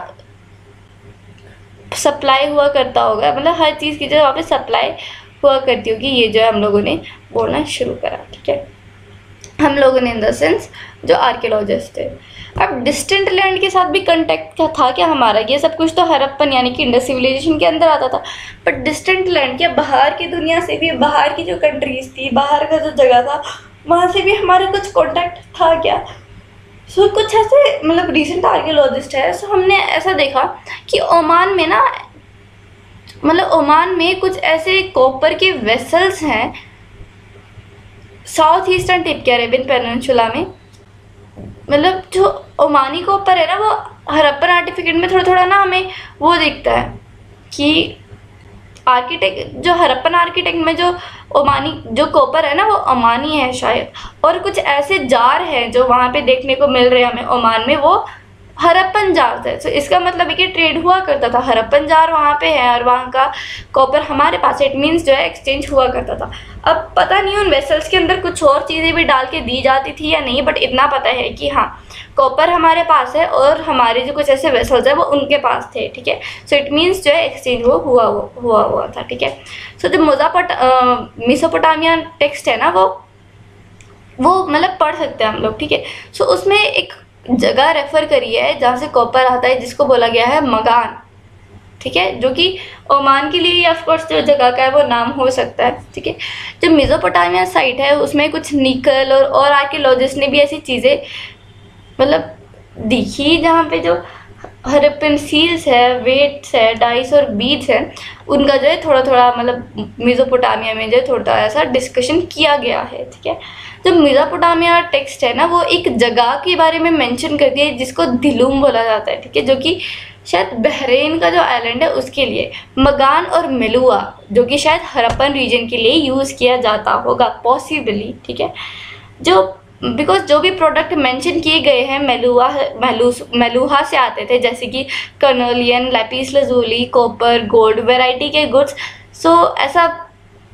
सप्लाई हुआ करता होगा, मतलब हर चीज़ की जो वहाँ पे सप्लाई हुआ करती होगी, ये जो है हम लोगों ने बोलना शुरू करा, ठीक है। हम लोगों ने इन द सेंस जो आर्कियोलॉजिस्ट थे। अब डिस्टेंट लैंड के साथ भी कंटेक्ट क्या था क्या हमारा? ये सब कुछ तो हड़प्पन यानी कि इंडस सिविलाइजेशन के अंदर आता था, बट डिस्टेंट लैंड क्या बाहर की दुनिया से भी, बाहर की जो कंट्रीज थी, बाहर का जो जगह था, वहाँ से भी हमारा कुछ कॉन्टैक्ट था क्या? सो so, कुछ ऐसे मतलब रिसेंट आर्कियोलॉजिस्ट है, सो so, हमने ऐसा देखा कि ओमान में ना, मतलब ओमान में कुछ ऐसे कॉपर के वेसल्स हैं साउथ ईस्टर्न टिप के अरेबियन पेनिनसुला में। मतलब जो ओमानी कॉपर है ना वो हड़प्पन आर्टिफिकेट में थोड़ा थोड़ा ना हमें वो दिखता है कि आर्किटेक्ट, जो हड़प्पन आर्किटेक्ट में जो ओमानी जो कॉपर है ना वो ओमानी है शायद, और कुछ ऐसे जार हैं जो वहाँ पे देखने को मिल रहे हैं हमें ओमान में, वो हड़प्पन जार है। तो इसका मतलब है कि ट्रेड हुआ करता था, हड़प्पन जार वहाँ पे है और वहाँ का कॉपर हमारे पास है, इट मीन्स जो है एक्सचेंज हुआ करता था। अब पता नहीं उन वेसल्स के अंदर कुछ और चीज़ें भी डाल के दी जाती थी या नहीं, बट इतना पता है कि हाँ कॉपर हमारे पास है और हमारे जो कुछ ऐसे वेसल्स है वो उनके पास थे, ठीक है। सो इट मीन्स जो है एक्सचेंज वो हुआ हुआ हुआ था, ठीक है। सो जो मोजापोट मेसोपोटामिया टेक्स्ट है ना वो वो मतलब पढ़ सकते हैं हम लोग, ठीक है। सो उसमें एक जगह रेफर करी है जहाँ से कॉपर आता है जिसको बोला गया है मगान, ठीक है, जो कि ओमान के लिए ऑफ कोर्स जो जगह का है वो नाम हो सकता है, ठीक है। जो मेसोपोटामिया साइट है उसमें कुछ निकल और और आर्कियोलॉजिस्ट ने भी ऐसी चीज़ें मतलब दिखी जहाँ पे जो हड़प्पन सील्स है, वेट्स है, डाइस और बीड्स है, उनका जो है थोड़ा थोड़ा मतलब मेसोपोटामिया में जो है थोड़ा ऐसा डिस्कशन किया गया है, ठीक है। जो मेसोपोटामिया टेक्स्ट है ना वो एक जगह के बारे में मेंशन करती है जिसको दिलुम बोला जाता है, ठीक है, जो कि शायद बहरीन का जो आइलैंड है उसके लिए। मगान और मेलुआ जो कि शायद हड़प्पन रीजन के लिए यूज़ किया जाता होगा पॉसिबली, ठीक है। जो बिकॉज जो भी प्रोडक्ट मेंशन किए गए हैं मेलुआ मेलूस मेलुहा से आते थे, जैसे कि carnelian, lapis lazuli, copper, gold, variety के गुड्स। सो ऐसा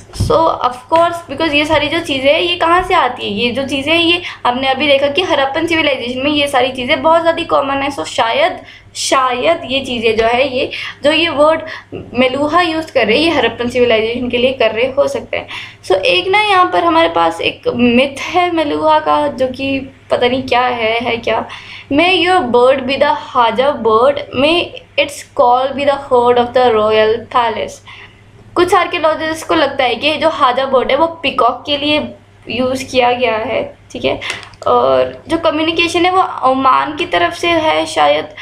सो ऑफकोर्स बिकॉज ये सारी जो चीज़ें हैं ये कहाँ से आती है, ये जो चीज़ें हैं ये हमने अभी देखा कि हड़प्पन सिविलाइजेशन में ये सारी चीज़ें बहुत ज़्यादा कॉमन है। सो शायद शायद ये चीज़ें जो है ये जो ये वर्ड मेलुहा यूज़ कर रहे हैं ये हड़प्पन सिविलाइजेशन के लिए कर रहे हो सकते हैं। सो so, एक ना यहाँ पर हमारे पास एक मिथ है मेलुहा का जो कि पता नहीं क्या है है क्या। May your bird be the हाजा bird, may its call be the heard of the royal palace. कुछ आर्कियोलॉजिस्ट को लगता है कि जो हाजा बर्ड है वो पिकॉक के लिए यूज़ किया गया है, ठीक है। और जो कम्युनिकेशन है वो ओमान की तरफ से है शायद।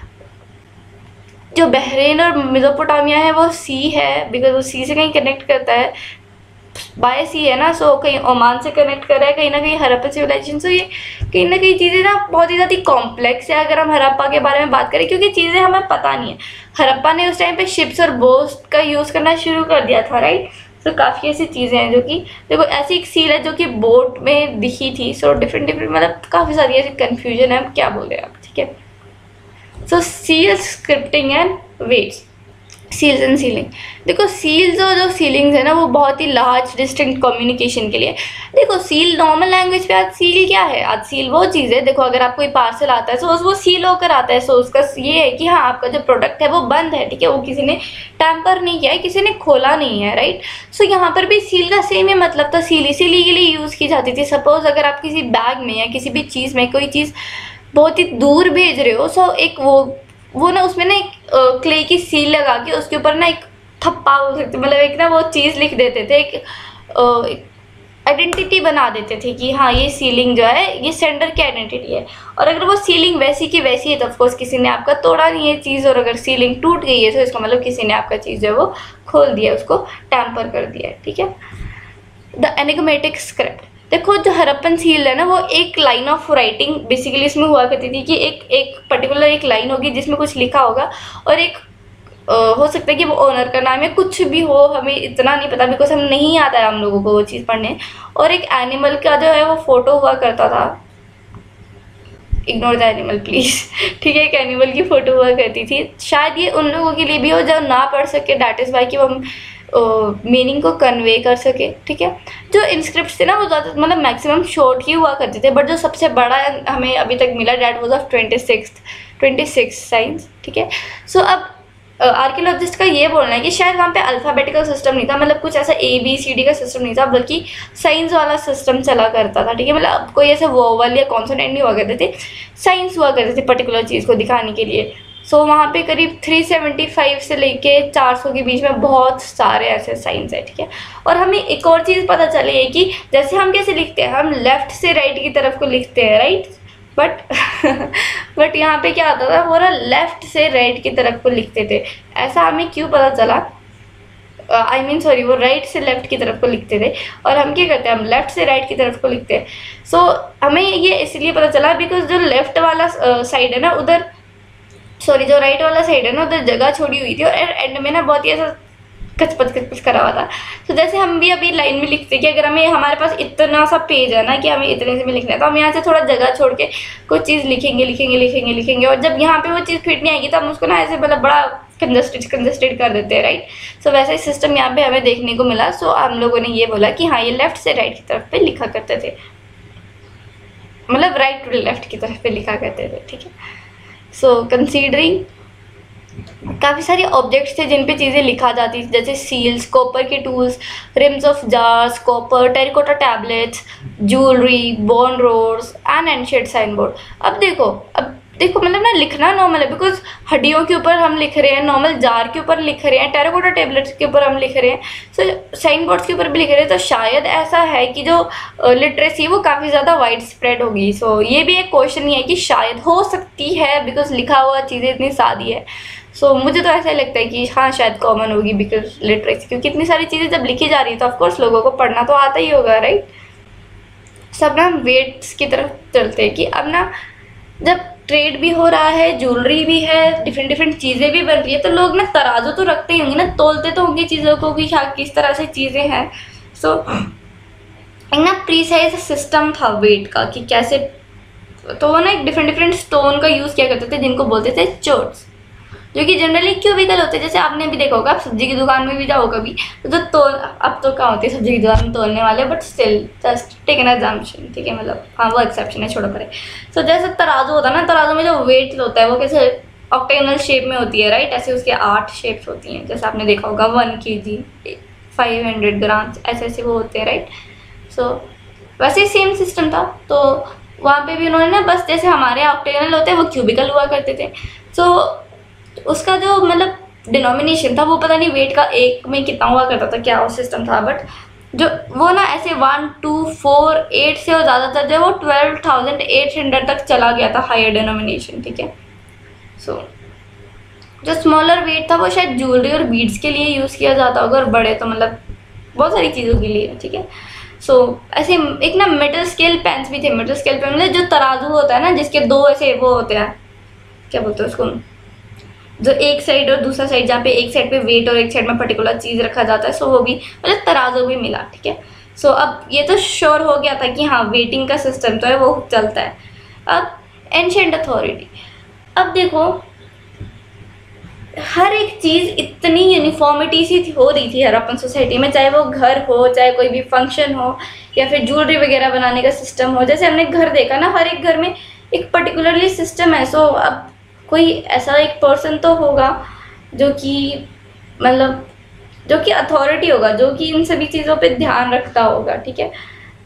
जो बहरीन और मेसोपोटामिया है वो सी है, बिकॉज वो सी से कहीं कनेक्ट करता है, बाय सी है ना। सो कहीं ओमान से कनेक्ट कर रहा है, कहीं ना कहीं हड़प्पा सिविलाइजेशन। सो ये कहीं ना कहीं चीज़ें ना बहुत ही ज़्यादा कॉम्प्लेक्स है अगर हम हड़प्पा के बारे में बात करें, क्योंकि चीज़ें हमें पता नहीं है। हड़प्पा ने उस टाइम पे शिप्स और बोट्स का यूज़ करना शुरू कर दिया था, राइट। सो so, काफ़ी ऐसी चीज़ें हैं जो कि देखो ऐसी एक सील है जो कि बोट में दिखी थी। सो डिफरेंट डिफरेंट मतलब काफ़ी सारी ऐसी कन्फ्यूजन है, क्या बोल रहे हैं आप, ठीक है। So seal scripting and weights, seals and sealing. देखो सील्स और जो सीलिंग्स है ना वो बहुत ही लार्ज डिस्टिंक्ट कम्युनिकेशन के लिए। देखो सील नॉर्मल लैंग्वेज पे आज सील क्या है, आज सील वो चीज़ है, देखो अगर आपको कोई पार्सल आता है सो वो सील होकर आता है। सो उसका ये है कि हाँ आपका जो प्रोडक्ट है वो बंद है, ठीक है, वो किसी ने टैम्पर नहीं किया है, किसी ने खोला नहीं है, राइट। सो यहाँ पर भी सील का सेम ही मतलब था, सील इसीलिए के लिए यूज़ की जाती थी। सपोज अगर आप किसी बैग में या किसी भी चीज़ में कोई चीज़ बहुत ही दूर भेज रहे हो, सो एक वो वो ना उसमें ना एक क्ले की सील लगा के उसके ऊपर ना एक थप्पा बोल सकते मतलब एक ना वो चीज़ लिख देते थे, एक आइडेंटिटी बना देते थे कि हाँ ये सीलिंग जो है ये सेंडर की आइडेंटिटी है। और अगर वो सीलिंग वैसी की वैसी है तो ऑफकोर्स किसी ने आपका तोड़ा नहीं है चीज़, और अगर सीलिंग टूट गई है तो इसका मतलब किसी ने आपका चीज़ जो है वो खोल दिया, उसको टैम्पर कर दिया है, ठीक है। द एनिग्मेटिक स्क्रिप्ट, देखो जो हड़प्पन सील है ना वो एक लाइन ऑफ राइटिंग बेसिकली इसमें हुआ करती थी कि एक एक पर्टिकुलर एक लाइन होगी जिसमें कुछ लिखा होगा, और एक आ, हो सकता है कि वो ओनर का नाम है, कुछ भी हो हमें इतना नहीं पता बिकॉज हम नहीं आता है हम लोगों को वो चीज़ पढ़ने। और एक एनिमल का जो है वो फोटो हुआ करता था, इग्नोर द एनिमल प्लीज़, ठीक है, एक एनिमल की फ़ोटो हुआ करती थी। शायद ये उन लोगों के लिए भी हो जो ना पढ़ सके, डैट इज़ वाई कि वो मीनिंग को कन्वे कर सके, ठीक है। जो इंस्क्रिप्ट थे ना वो ज़्यादा मतलब मैक्सिमम शॉर्ट ही हुआ करते थे, बट जो सबसे बड़ा हमें अभी तक मिला that was of twenty six twenty six signs, ठीक है। सो अब आर्कियोलॉजिस्ट का ये बोलना है कि शायद वहाँ पे अल्फ़ाबेटिकल सिस्टम नहीं था, मतलब कुछ ऐसा ए बी सी डी का सिस्टम नहीं था, बल्कि साइंस वाला सिस्टम चला करता था, ठीक है। मतलब कोई ऐसे वोवल या कॉन्सोनेंट नहीं हुआ करते थे, साइंस हुआ करते थे पर्टिकुलर चीज़ को दिखाने के लिए। सो so, वहाँ पे करीब तीन सौ पचहत्तर से लेके चार सौ के बीच में बहुत सारे ऐसे साइंस है, ठीक है। और हमें एक और चीज़ पता चली है कि जैसे हम कैसे लिखते हैं, हम लेफ़्ट से राइट की तरफ को लिखते हैं, राइट, बट बट यहाँ पे क्या आता था, वो ना लेफ़्ट से राइट की तरफ को लिखते थे। ऐसा हमें क्यों पता चला, आई मीन सॉरी, वो राइट से लेफ़्ट की तरफ को लिखते थे और हम क्या करते हैं, हम लेफ़्ट से राइट की तरफ को लिखते हैं। सो so, हमें ये इसलिए पता चला बिकॉज जो लेफ़्ट वाला साइड है ना उधर, सॉरी जो राइट वाला साइड है ना उधर जगह छोड़ी हुई थी और एंड में ना बहुत ही ऐसा कचपच कचपच करा हुआ था। तो जैसे हम भी अभी लाइन में लिखते कि अगर हमें हमारे पास इतना सा पेज है ना कि हमें इतने से में लिखना है, तो हम यहाँ से थोड़ा जगह छोड़ के कोई चीज़ लिखेंगे लिखेंगे लिखेंगे लिखेंगे और जब यहाँ पे वो चीज़ फिट नहीं आएगी तो हम उसको ना ऐसे मतलब बड़ा कंजस्टेड कंजस्टेड कर देते हैं, राइट। सो वैसा ही सिस्टम यहाँ पे हमें देखने को मिला। सो हम लोगों ने ये बोला कि हाँ ये लेफ्ट से राइट की तरफ पे लिखा करते थे, मतलब राइट टू लेफ्ट की तरफ पे लिखा करते थे, ठीक है। सो कंसीडरिंग काफ़ी सारे ऑब्जेक्ट्स थे जिन पे चीज़ें लिखा जाती थी, जैसे सील्स, कॉपर के tools, rims of jars, copper, terracotta tablets, jewellery, bone rods and ancient sign board. अब देखो अब देखो मतलब ना लिखना नॉर्मल है बिकॉज हड्डियों के ऊपर हम लिख रहे हैं, नॉर्मल जार के ऊपर लिख रहे हैं, टेराकोटा टैबलेट्स के ऊपर हम लिख रहे हैं, सो साइन बोर्ड्स के ऊपर भी लिख रहे हैं। तो शायद ऐसा है कि जो लिटरेसी वो काफ़ी ज़्यादा वाइड स्प्रेड होगी। सो ये भी एक क्वेश्चन ही है कि शायद हो सकती है बिकॉज लिखा हुआ चीज़ें इतनी सादी है। सो so, मुझे तो ऐसा ही लगता है कि हाँ शायद कॉमन होगी बिकॉज लिटरेसी, क्योंकि इतनी सारी चीज़ें जब लिखी जा रही है तो ऑफकोर्स लोगों को पढ़ना तो आता ही होगा, राइट। सब ना हम वेट्स की तरफ चलते हैं कि अब ना जब ट्रेड भी हो रहा है, ज्वेलरी भी है, डिफरेंट डिफरेंट चीज़ें भी बन रही है, तो लोग ना तराजू तो रखते ही होंगे ना, तोलते तो होंगे चीज़ों को कि हाँ किस तरह से चीज़ें हैं। सो so, एक ना प्रीसाइज सिस्टम था वेट का कि कैसे, तो वो ना एक डिफरेंट डिफरेंट स्टोन का यूज़ किया करते थे जिनको बोलते थे चोट्स, जो कि जनरली क्यूबिकल होते हैं। जैसे आपने भी देखा होगा, आप सब्जी की दुकान में भी जाओ कभी तो तोल, अब तो क्या होती है सब्जी की दुकान में तोलने वाले, but still just take an exemption, ठीक है, मतलब हाँ वो एक्सेप्शन है, छोड़ो परे। सो so, जैसे तराजू होता है ना, तराजू में जो वेट होता है वो कैसे ऑक्टेगनल शेप में होती है, राइट। ऐसे उसके आठ शेप्स होती हैं, जैसे आपने देखा होगा वन के जी, फाइव हंड्रेड ग्राम, ऐसे ऐसे वो होते हैं, राइट। सो वैसे ही सेम सिस्टम था, तो वहाँ पे भी उन्होंने ना बस जैसे हमारे ऑक्टेगनल होते हैं वो क्यूबिकल हुआ करते थे। सो so, उसका जो मतलब डिनोमिनेशन था वो पता नहीं वेट का एक में कितना हुआ करता था, क्या वो सिस्टम था, बट जो वो ना ऐसे वन टू फोर एट से और ज़्यादातर जो वो ट्वेल्व थाउजेंड एट हंड्रेड तक चला गया था हायर डिनोमिनेशन, ठीक है। सो so, जो स्मॉलर वेट था वो शायद ज्वेलरी और बीड्स के लिए यूज़ किया जाता होगा, और बड़े तो मतलब बहुत सारी चीज़ों के लिए, ठीक है। सो so, ऐसे एक ना मिडल स्केल पेन्स भी थे। मिडल स्केल पेन मतलब जो तराजू होता है ना, जिसके दो ऐसे वो होते हैं, क्या बोलते हैं उसको, जो एक साइड और दूसरा साइड, जहाँ पे एक साइड पे वेट और एक साइड में पर्टिकुलर चीज़ रखा जाता है। सो so, वो भी मतलब तराजू भी मिला, ठीक है। सो so, अब ये तो श्योर हो गया था कि हाँ वेटिंग का सिस्टम तो है वो चलता है। अब एंशिएंट अथॉरिटी, अब देखो हर एक चीज़ इतनी यूनिफॉर्मिटी सी हो रही थी हड़प्पन सोसाइटी में, चाहे वो घर हो, चाहे कोई भी फंक्शन हो, या फिर ज्वेलरी वगैरह बनाने का सिस्टम हो। जैसे हमने घर देखा ना, हर एक घर में एक पर्टिकुलरली सिस्टम है। सो अब कोई ऐसा एक पर्सन तो होगा जो कि मतलब जो कि अथॉरिटी होगा, जो कि इन सभी चीज़ों पे ध्यान रखता होगा, ठीक है।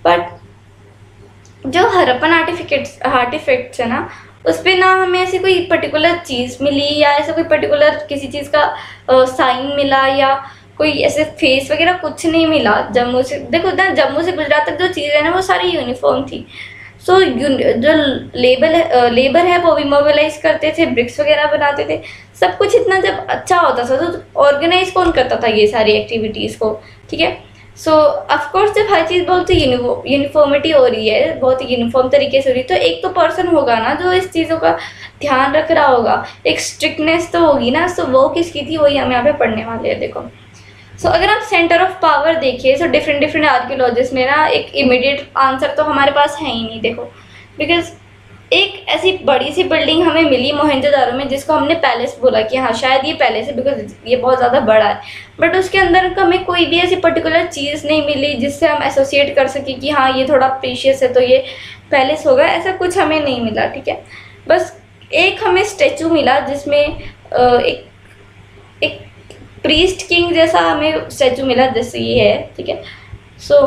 बट जो हड़प्पन आर्टिफिकेट्स आर्टिफैक्ट्स है ना, उस पर ना हमें ऐसी कोई पर्टिकुलर चीज़ मिली, या ऐसा कोई पर्टिकुलर किसी चीज़ का साइन मिला, या कोई ऐसे फेस वगैरह कुछ नहीं मिला। जम्मू से देखो ना, जम्मू से गुजरात तक जो चीज़ें हैं ना वो सारी यूनिफॉर्म थी। सो so, जो लेबर है लेबर है वो भी मोबिलाइज करते थे, ब्रिक्स वगैरह बनाते थे, सब कुछ इतना जब अच्छा होता था तो ऑर्गेनाइज कौन करता था ये सारी एक्टिविटीज़ को, ठीक है। सो ऑफकोर्स जब हर चीज़ बहुत यूनिफॉर्मिटी हो रही है, बहुत ही यूनिफॉर्म तरीके से हो रही है, तो एक तो पर्सन होगा ना जो इस चीज़ों का ध्यान रख रहा होगा, एक स्ट्रिक्टनेस तो होगी ना। सो वो किसकी थी, वही हम यहाँ पे पढ़ने वाले हैं। देखो सो so, अगर आप सेंटर ऑफ पावर देखिए, सो डिफरेंट डिफरेंट आर्कियोलॉजिस्ट ने ना एक इमीडिएट आंसर तो हमारे पास है ही नहीं, देखो, बिकॉज एक ऐसी बड़ी सी बिल्डिंग हमें मिली मोहनजोदारो में जिसको हमने पैलेस बोला कि हाँ शायद ये पैलेस है बिकॉज ये बहुत ज़्यादा बड़ा है, बट उसके अंदर हमें कोई भी ऐसी पर्टिकुलर चीज़ नहीं मिली जिससे हम एसोसिएट कर सके कि हाँ ये थोड़ा प्रीशियस है तो ये पैलेस होगा, ऐसा कुछ हमें नहीं मिला, ठीक है। बस एक हमें स्टैचू मिला जिसमें एक एक प्रीस्ट किंग जैसा हमें स्टैचू मिला, जैसे ये है, ठीक है। सो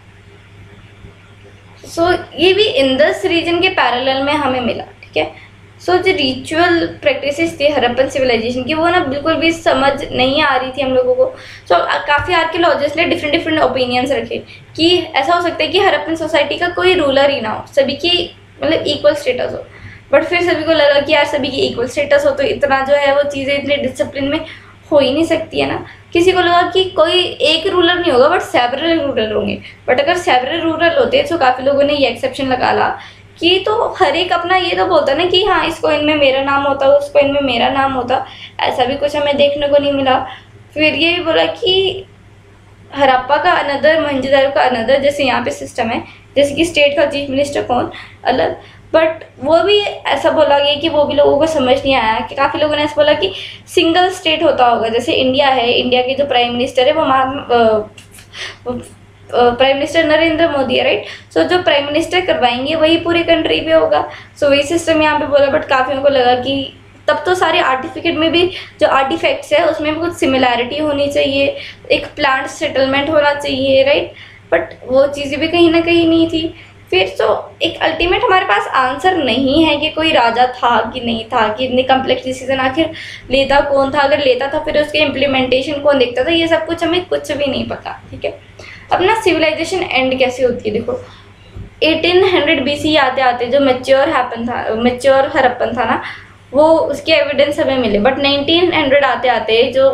सो so, ये भी इंडस रीजन के पैरेलल में हमें मिला, ठीक है। सो so, जो रिचुअल प्रैक्टिसेस थी हड़प्पन सिविलाइजेशन की वो ना बिल्कुल भी समझ नहीं आ रही थी हम लोगों को। सो so, काफ़ी आर्कियोलॉजिस्ट ने डिफरेंट डिफरेंट ओपिनियंस रखे कि ऐसा हो सकता है कि हड़प्पन सोसाइटी का कोई रूलर ही ना हो, सभी की मतलब इक्वल स्टेटस हो। बट फिर सभी को लगा कि यार सभी की इक्वल स्टेटस हो तो इतना जो है वो चीज़ें इतने डिसिप्लिन में हो ही नहीं सकती है ना। किसी को लगा कि कोई एक रूलर नहीं होगा बट सेवरल रूलर होंगे, बट अगर सेवरल रूलर होते तो काफ़ी लोगों ने ये एक्सेप्शन लगा ला कि तो हर एक अपना ये तो बोलता ना कि हाँ इसको इनमें मेरा नाम होता, उसको इनमें मेरा नाम होता, ऐसा भी कुछ हमें देखने को नहीं मिला। फिर ये भी बोला कि हड़प्पा का अनदर, मोहनजोदारो का अनदर, जैसे यहाँ पे सिस्टम है जैसे कि स्टेट का चीफ मिनिस्टर कौन अलग, बट वो भी ऐसा बोला गया कि वो भी लोगों को समझ नहीं आया कि काफ़ी लोगों ने ऐसा बोला कि सिंगल स्टेट होता होगा, जैसे इंडिया है, इंडिया के जो प्राइम मिनिस्टर है वो महात्मा प्राइम मिनिस्टर नरेंद्र मोदी है, राइट। सो so, जो प्राइम मिनिस्टर करवाएंगे वही पूरी कंट्री पे होगा। सो so, वही सिस्टम यहाँ पे बोला, बट काफ़ियों को लगा कि तब तो सारे आर्टिफिकेट में भी जो आर्टिफैक्ट्स है उसमें भी कुछ सिमिलैरिटी होनी चाहिए, एक प्लांट सेटलमेंट होना चाहिए, राइट, बट वो चीज़ें भी कहीं ना कहीं नहीं थी। फिर तो एक अल्टीमेट हमारे पास आंसर नहीं है कि कोई राजा था कि नहीं था, कि इतनी कम्प्लेक्स डिसीजन आखिर लेता कौन था, अगर लेता था फिर उसके इम्प्लीमेंटेशन कौन देखता था, ये सब कुछ हमें कुछ भी नहीं पता, ठीक है। अब ना सिविलाइजेशन एंड कैसे होती है, देखो एटीन हंड्रेड बीसी आते आते जो मैच्योर हैपन था मैच्योर हड़प्पन था ना वो उसके एविडेंस हमें मिले, बट नाइनटीन हंड्रेड आते आते जो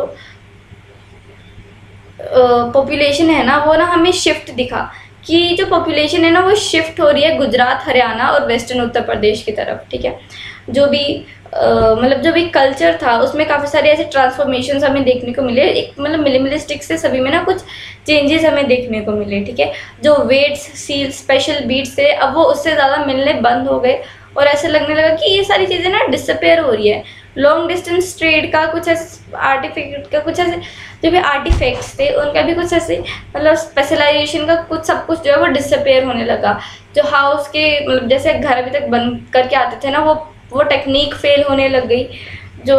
पॉपुलेशन uh, है ना वो ना हमें शिफ्ट दिखा कि जो पॉपुलेशन है ना वो शिफ्ट हो रही है गुजरात, हरियाणा और वेस्टर्न उत्तर प्रदेश की तरफ, ठीक है। जो भी मतलब जो भी कल्चर था उसमें काफ़ी सारे ऐसे ट्रांसफॉर्मेशन हमें देखने को मिले, एक मतलब मिनिमलिस्टिक से सभी में ना कुछ चेंजेस हमें देखने को मिले, ठीक है। जो वेट्स, सील, स्पेशल बीट्स थे अब वो उससे ज़्यादा मिलने बंद हो गए और ऐसे लगने लगा कि ये सारी चीज़ें ना डिसअपेयर हो रही है। लॉन्ग डिस्टेंस ट्रेड का कुछ ऐसे आर्टिफैक्ट का कुछ ऐसे जो भी आर्टिफैक्ट्स थे उनका भी कुछ ऐसे मतलब स्पेशलाइजेशन का कुछ सब कुछ जो है वो डिसअपेयर होने लगा। जो हाउस के मतलब जैसे घर अभी तक बंद करके आते थे ना, वो वो टेक्निक फेल होने लग गई। जो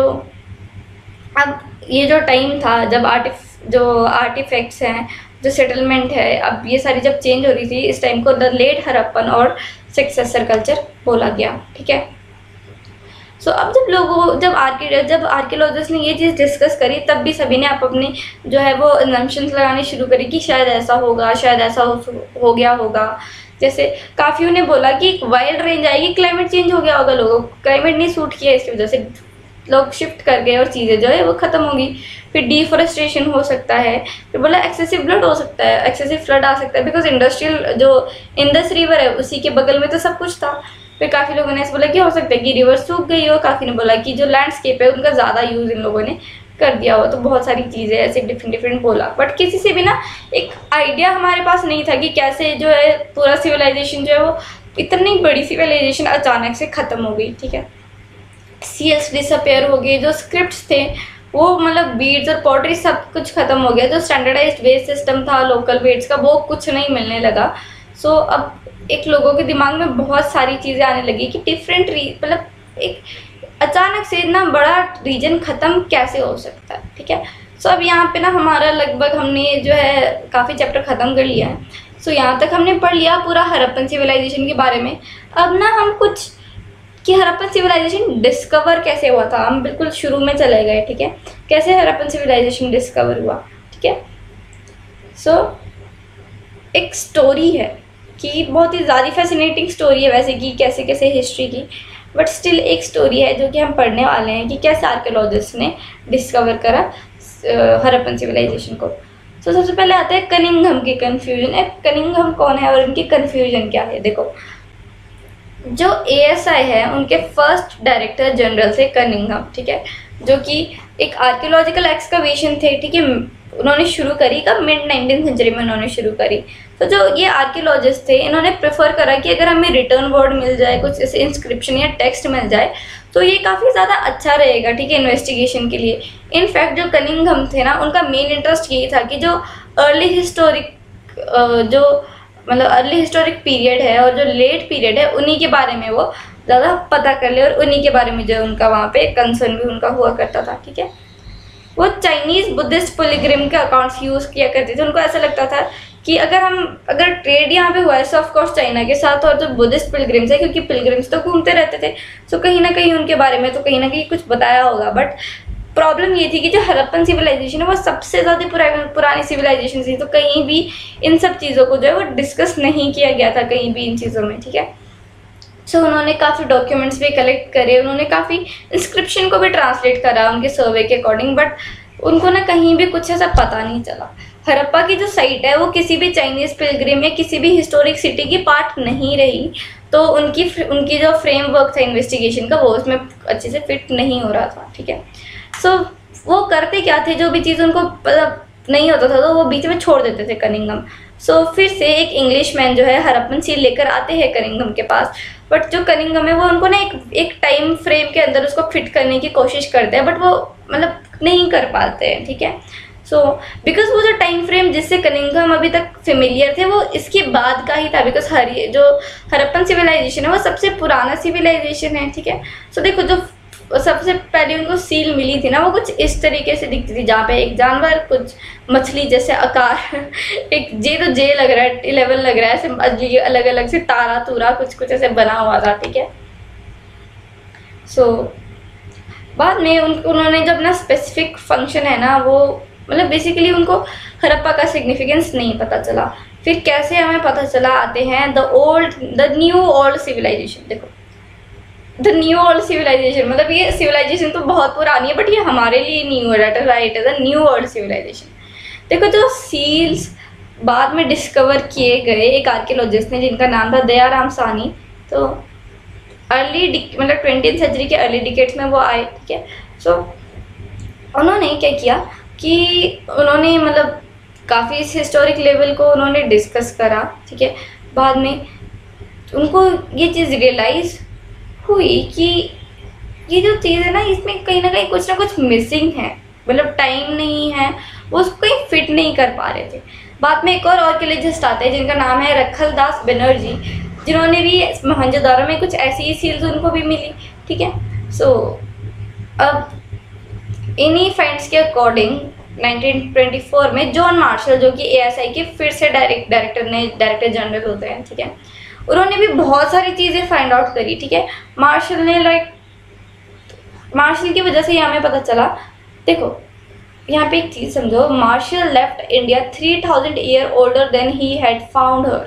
अब ये जो टाइम था जब आर्टिफ जो आर्टिफैक्ट्स हैं, जो सेटलमेंट है, अब ये सारी जब चेंज हो रही थी, इस टाइम को द लेट हड़प्पन और सक्सेसर कल्चर बोला गया। ठीक है। सो so, अब जब लोगों जब आर्की जब आर्कियोलॉजिस्ट ने ये चीज़ डिस्कस करी, तब भी सभी ने आप अपनी जो है वो assumptions लगाने शुरू करी कि शायद ऐसा होगा, शायद ऐसा हो, हो गया होगा। जैसे काफ़ियों ने बोला कि एक वाइल्ड रेंज आएगी, क्लाइमेट चेंज हो गया होगा, लोगों को क्लाइमेट नहीं सूट किया, इसकी वजह से लोग शिफ्ट कर गए और चीज़ें जो है वो ख़त्म होगी। फिर डिफॉरेस्टेशन हो सकता है। फिर बोला एक्सेसिव फ्लड हो सकता है, एक्सेसिव फ्लड आ सकता है बिकॉज इंडस्ट्रियल जो इंडस रिवर है उसी के बगल में तो सब कुछ था। फिर काफ़ी लोगों ने ऐसे बोला कि हो सकता है कि रिवर सूख गई हो। काफ़ी ने बोला कि जो लैंडस्केप है उनका ज़्यादा यूज़ इन लोगों ने कर दिया हो। तो बहुत सारी चीज़ें ऐसे डिफरेंट डिफरेंट बोला, बट किसी से भी ना एक आइडिया हमारे पास नहीं था कि कैसे जो है पूरा सिविलाइजेशन जो है वो इतनी बड़ी सिविलाइजेशन अचानक से ख़त्म हो गई। ठीक है। सील्स डिसअपेयर हो गए, जो स्क्रिप्ट्स थे वो मतलब बीड्स और पॉटरी सब कुछ खत्म हो गया। जो स्टैंडर्डाइज्ड वेज सिस्टम था लोकल वेट्स का, वो कुछ नहीं मिलने लगा। सो so, अब एक लोगों के दिमाग में बहुत सारी चीज़ें आने लगी कि डिफरेंट मतलब एक अचानक से इतना बड़ा रीजन ख़त्म कैसे हो सकता है। ठीक है। सो so, अब यहाँ पे ना हमारा लगभग हमने जो है काफ़ी चैप्टर ख़त्म कर लिया है। सो so, यहाँ तक हमने पढ़ लिया पूरा हड़प्पन सिविलाइजेशन के बारे में। अब ना हम कुछ कि हड़प्पन सिविलाइजेशन डिस्कवर कैसे हुआ था, हम बिल्कुल शुरू में चले गए। ठीक है। कैसे हड़प्पन सिविलाइजेशन डिस्कवर हुआ। ठीक है। सो so, एक स्टोरी है कि बहुत ही ज़्यादा फैसिनेटिंग स्टोरी है वैसे कि कैसे कैसे हिस्ट्री की, बट स्टिल एक स्टोरी है जो कि हम पढ़ने वाले हैं कि कैसे आर्कियोलॉजिस्ट ने डिस्कवर करा हड़प्पन सिविलाइजेशन को। तो so, सबसे पहले आता है कनिंघम की कन्फ्यूजन। कनिंघम कौन है और इनकी कन्फ्यूजन क्या है। देखो, जो ए एस आई है उनके फर्स्ट डायरेक्टर जनरल थे कनिंघम। ठीक है। जो कि एक आर्कियोलॉजिकल एक्सकवेशन थे। ठीक है। उन्होंने शुरू करी कब, मिड नाइनटीन सेंचुरी में उन्होंने शुरू करी। तो जो ये आर्कियोलॉजिस्ट थे इन्होंने प्रेफर करा कि अगर हमें रिटर्न वर्ड मिल जाए, कुछ ऐसे इंस्क्रिप्शन या टेक्स्ट मिल जाए तो ये काफ़ी ज़्यादा अच्छा रहेगा। ठीक है। इन्वेस्टिगेशन के लिए। इनफैक्ट जो कनिंघम थे ना, उनका मेन इंटरेस्ट यही था कि जो अर्ली हिस्टोरिक जो मतलब अर्ली हिस्टोरिक पीरियड है और जो लेट पीरियड है उन्हीं के बारे में वो ज़्यादा पता कर ले, और उन्हीं के बारे में जो उनका वहाँ पे कंसर्न भी उनका हुआ करता था। ठीक है। वो चाइनीज़ बुद्धिस्ट पिलग्रिम के अकाउंट्स यूज़ किया करते थे। उनको ऐसा लगता था कि अगर हम अगर ट्रेड यहाँ पे हुआ है सो ऑफकोर्स चाइना के साथ, और जो बुद्धिस्ट पिलग्रिम्स है क्योंकि पिलग्रिम्स तो घूमते रहते थे, सो कहीं ना कहीं उनके बारे में तो कहीं ना कहीं कुछ बताया होगा। बट प्रॉब्लम ये थी कि जो हड़प्पन सिविलाइजेशन है वो सबसे ज़्यादा पुरानी पुरानी सिविलाइजेशन थी, तो कहीं भी इन सब चीज़ों को जो है वो डिस्कस नहीं किया गया था कहीं भी इन चीज़ों में। ठीक है। सो so, उन्होंने काफ़ी डॉक्यूमेंट्स भी कलेक्ट करे, उन्होंने काफ़ी इंस्क्रिप्शन को भी ट्रांसलेट करा उनके सर्वे के अकॉर्डिंग, बट उनको ना कहीं भी कुछ ऐसा पता नहीं चला। हड़प्पा की जो साइट है वो किसी भी चाइनीज़ पिलग्रिम या किसी भी हिस्टोरिक सिटी की पार्ट नहीं रही, तो उनकी उनकी जो फ्रेमवर्क था इन्वेस्टिगेशन का वो उसमें अच्छे से फिट नहीं हो रहा था। ठीक है। सो so, वो करते क्या थे, जो भी चीज़ उनको मतलब नहीं होता था तो वो बीच में छोड़ देते थे कनिंघम। सो so, फिर से एक इंग्लिश मैन जो है हड़प्पन सील लेकर आते हैं कनिंघम के पास, बट जो कनिंघम है वो उनको ना एक एक टाइम फ्रेम के अंदर उसको फिट करने की कोशिश करते हैं, बट वो मतलब नहीं कर पाते हैं। ठीक है। सो बिकॉज वो जो टाइम फ्रेम जिससे कनिंघम अभी तक फेमिलियर थे वो इसके बाद का ही था, बिकॉज हर जो हड़प्पन सिविलाइजेशन है वो सबसे पुराना सिविलाइजेशन है। ठीक है। सो so, देखो जो सबसे पहले उनको सील मिली थी ना वो कुछ इस तरीके से दिखती थी, जहाँ पे एक जानवर, कुछ मछली जैसे आकार एक जे तो जे लग रहा है, लेवल लग रहा है, ऐसे अलग अलग से तारा तूरा कुछ कुछ ऐसे बना हुआ था। ठीक है। सो so, बाद में उन उन्होंने जब ना स्पेसिफिक फंक्शन है ना वो मतलब बेसिकली उनको हड़प्पा का सिग्निफिकेंस नहीं पता चला। फिर कैसे हमें पता चला, आते हैं the old the new old civilization. देखो, द न्यू ओल्ड सिविलाइजेशन मतलब ये सिविलाइजेशन तो बहुत पुरानी है बट ये हमारे लिए न्यू है, डेट राइट है द न्यू ओल्ड सिविलाइजेशन। देखो, जो सील्स बाद में डिस्कवर किए गए एक आर्कियोलॉजिस्ट ने जिनका नाम था दयाराम साहनी, तो अर्ली मतलब ट्वेंटी सेंचुरी के अर्ली डिकेड्स में वो आए। ठीक है। सो so, उन्होंने क्या किया कि उन्होंने मतलब काफ़ी इस हिस्टोरिक लेवल को उन्होंने डिस्कस करा। ठीक है। बाद में उनको ये चीज़ रियलाइज़ हुई कि ये जो चीज़ है ना, इसमें कहीं ना कहीं कुछ ना कुछ मिसिंग है, मतलब टाइम नहीं है, वो उसको कहीं फिट नहीं कर पा रहे थे। बाद में एक और आर्कियोलॉजिस्ट आते हैं जिनका नाम है रखलदास बनर्जी, जिन्होंने भी मोहनजोदारो में कुछ ऐसी ही सील्स उनको भी मिली, ठीक है। सो so, अब इन्हीं फाइंड्स के अकॉर्डिंग नाइनटीन ट्वेंटी फोर में जॉन मार्शल, जो कि एएसआई के फिर से डायरेक्ट डायरेक्टर ने डायरेक्टर जनरल होते हैं, ठीक है, उन्होंने भी बहुत सारी चीज़ें फाइंड आउट करी, ठीक है। मार्शल ने लाइक मार्शल की वजह से ये हमें पता चला, देखो यहाँ पे एक चीज़ समझो, Marshall left India three thousand year older than he had found her.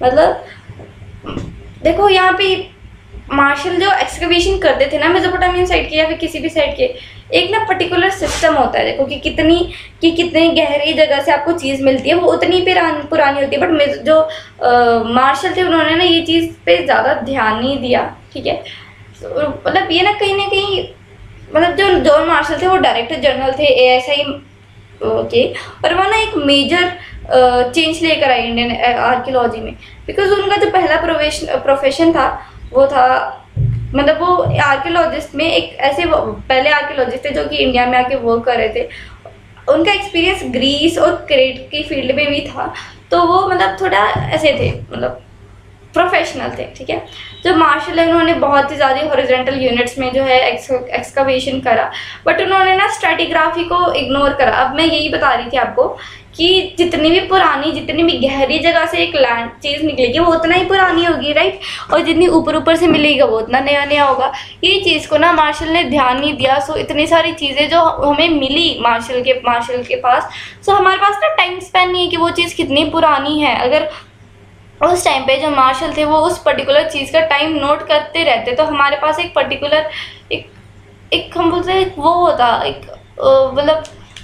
मतलब देखो यहाँ पे मार्शल जो एक्सकवेशन करते थे ना मेसोपोटामियन साइड के या फिर किसी भी साइड के, एक ना पर्टिकुलर सिस्टम होता है, देखो कि कितनी कि कितनी गहरी जगह से आपको चीज़ मिलती है, वो उतनी पुरानी पुरानी होती है। बट जो मार्शल थे उन्होंने ना ये चीज़ पे ज़्यादा ध्यान नहीं दिया, ठीक है। मतलब ये ना कहीं ना कहीं, मतलब जो जॉन मार्शल थे वो डायरेक्टर जनरल थे एएसआई के, और वो ना एक मेजर चेंज लेकर आए इंडियन आर्कियोलॉजी में, बिकॉज उनका जो पहला प्रोफेशन प्रोफेशन था वो था, मतलब वो आर्कियोलॉजिस्ट में एक ऐसे पहले आर्कियोलॉजिस्ट थे जो कि इंडिया में आके वर्क कर रहे थे। उनका एक्सपीरियंस ग्रीस और क्रेट की फील्ड में भी था, तो वो मतलब थोड़ा ऐसे थे, मतलब प्रोफेशनल थे, ठीक है। जो मार्शल है उन्होंने बहुत ही ज़्यादा हॉरिजॉन्टल यूनिट्स में जो है एक्सकवेशन करा, बट उन्होंने ना स्ट्रैटिग्राफी को इग्नोर करा। अब मैं यही बता रही थी आपको कि जितनी भी पुरानी, जितनी भी गहरी जगह से एक लैंड चीज़ निकलेगी वो उतना ही पुरानी होगी, राइट, और जितनी ऊपर ऊपर से मिलेगा वो उतना नया नया होगा। ये चीज़ को ना मार्शल ने ध्यान नहीं दिया। सो इतनी सारी चीज़ें जो हमें मिली मार्शल के मार्शल के पास, सो हमारे पास ना टाइम स्पैन नहीं है कि वो चीज़ कितनी पुरानी है। अगर उस टाइम पे जो मार्शल थे वो उस पर्टिकुलर चीज़ का टाइम नोट करते रहते, तो हमारे पास एक पर्टिकुलर एक एक हम बोलते हैं वो होता, एक मतलब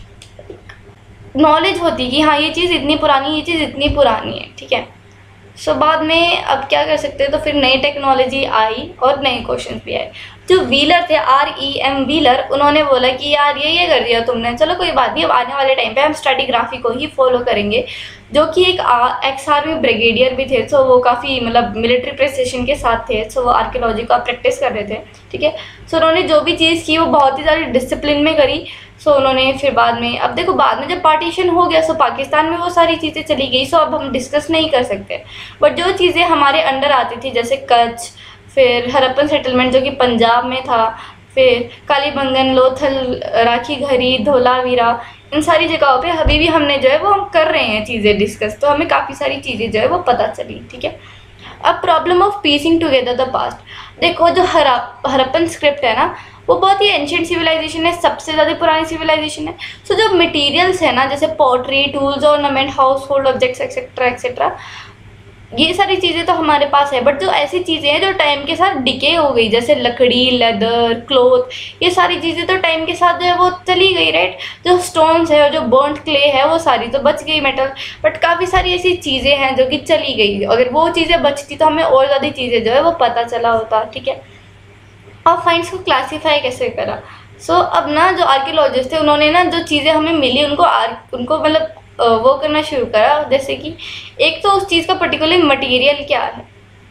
नॉलेज होती कि हाँ ये चीज़ इतनी पुरानी, ये चीज़ इतनी पुरानी है, ठीक है। सो so, बाद में अब क्या कर सकते हैं, तो फिर नई टेक्नोलॉजी आई और नए क्वेश्चन भी आए। जो व्हीलर थे, आर ई एम व्हीलर, उन्होंने बोला कि यार ये ये कर दिया तुमने, चलो कोई बात नहीं, अब आने वाले टाइम पे हम स्ट्रैटिग्राफी को ही फॉलो करेंगे। जो कि एक एक्स आर्मी ब्रिगेडियर भी थे, सो वो काफ़ी मतलब मिलिट्री प्रिसिशन के साथ थे, सो वो आर्कियोलॉजी का प्रैक्टिस कर रहे थे, ठीक है। सो उन्होंने जो भी चीज़ की वो बहुत ही ज़्यादा डिसिप्लिन में करी। सो so, उन्होंने फिर बाद में, अब देखो बाद में जब पार्टीशन हो गया, सो पाकिस्तान में वो सारी चीज़ें चली गई, सो अब हम डिस्कस नहीं कर सकते। बट जो चीज़ें हमारे अंडर आती थी, जैसे कच्छ, फिर हरप्पन सेटलमेंट जो कि पंजाब में था, फिर कालीबंगन, लोथल, राखी घरी, धोलावीरा, इन सारी जगहों पे अभी भी हमने जो है वो हम कर रहे हैं चीज़ें डिस्कस, तो हमें काफ़ी सारी चीज़ें जो है वो पता चली, ठीक है। अब problem of piecing together the past, देखो जो हरप हरप्पन स्क्रिप्ट है ना, वो बहुत ही एंशियंट सिविलाइजेशन है, सबसे ज़्यादा पुरानी सिविलाइजेशन है। सो so, जो मटेरियल्स है ना, जैसे pottery, tools, ornament, household objects etcetera etcetera, ये सारी चीज़ें तो हमारे पास है। बट जो ऐसी चीज़ें हैं जो टाइम के साथ डिके हो गई, जैसे लकड़ी, लेदर, क्लोथ, ये सारी चीज़ें तो टाइम के साथ जो है वो चली गई, राइट। जो स्टोन्स है और जो बर्न्ड क्ले है वो सारी तो बच गई मेटल, बट काफ़ी सारी ऐसी चीज़ें हैं जो कि चली गई। अगर वो चीज़ें बचती तो हमें और ज़्यादा चीज़ें जो है वो पता चला होता, ठीक है। और फाइंड्स को क्लासीफाई कैसे करा, सो so, अब ना जो आर्कियोलॉजिस्ट थे उन्होंने ना जो चीज़ें हमें मिली उनको आर उनको मतलब वो करना शुरू करा, जैसे कि एक तो उस चीज़ का पर्टिकुलर मटेरियल क्या है,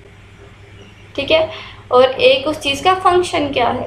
ठीक है, और एक उस चीज़ का फंक्शन क्या है,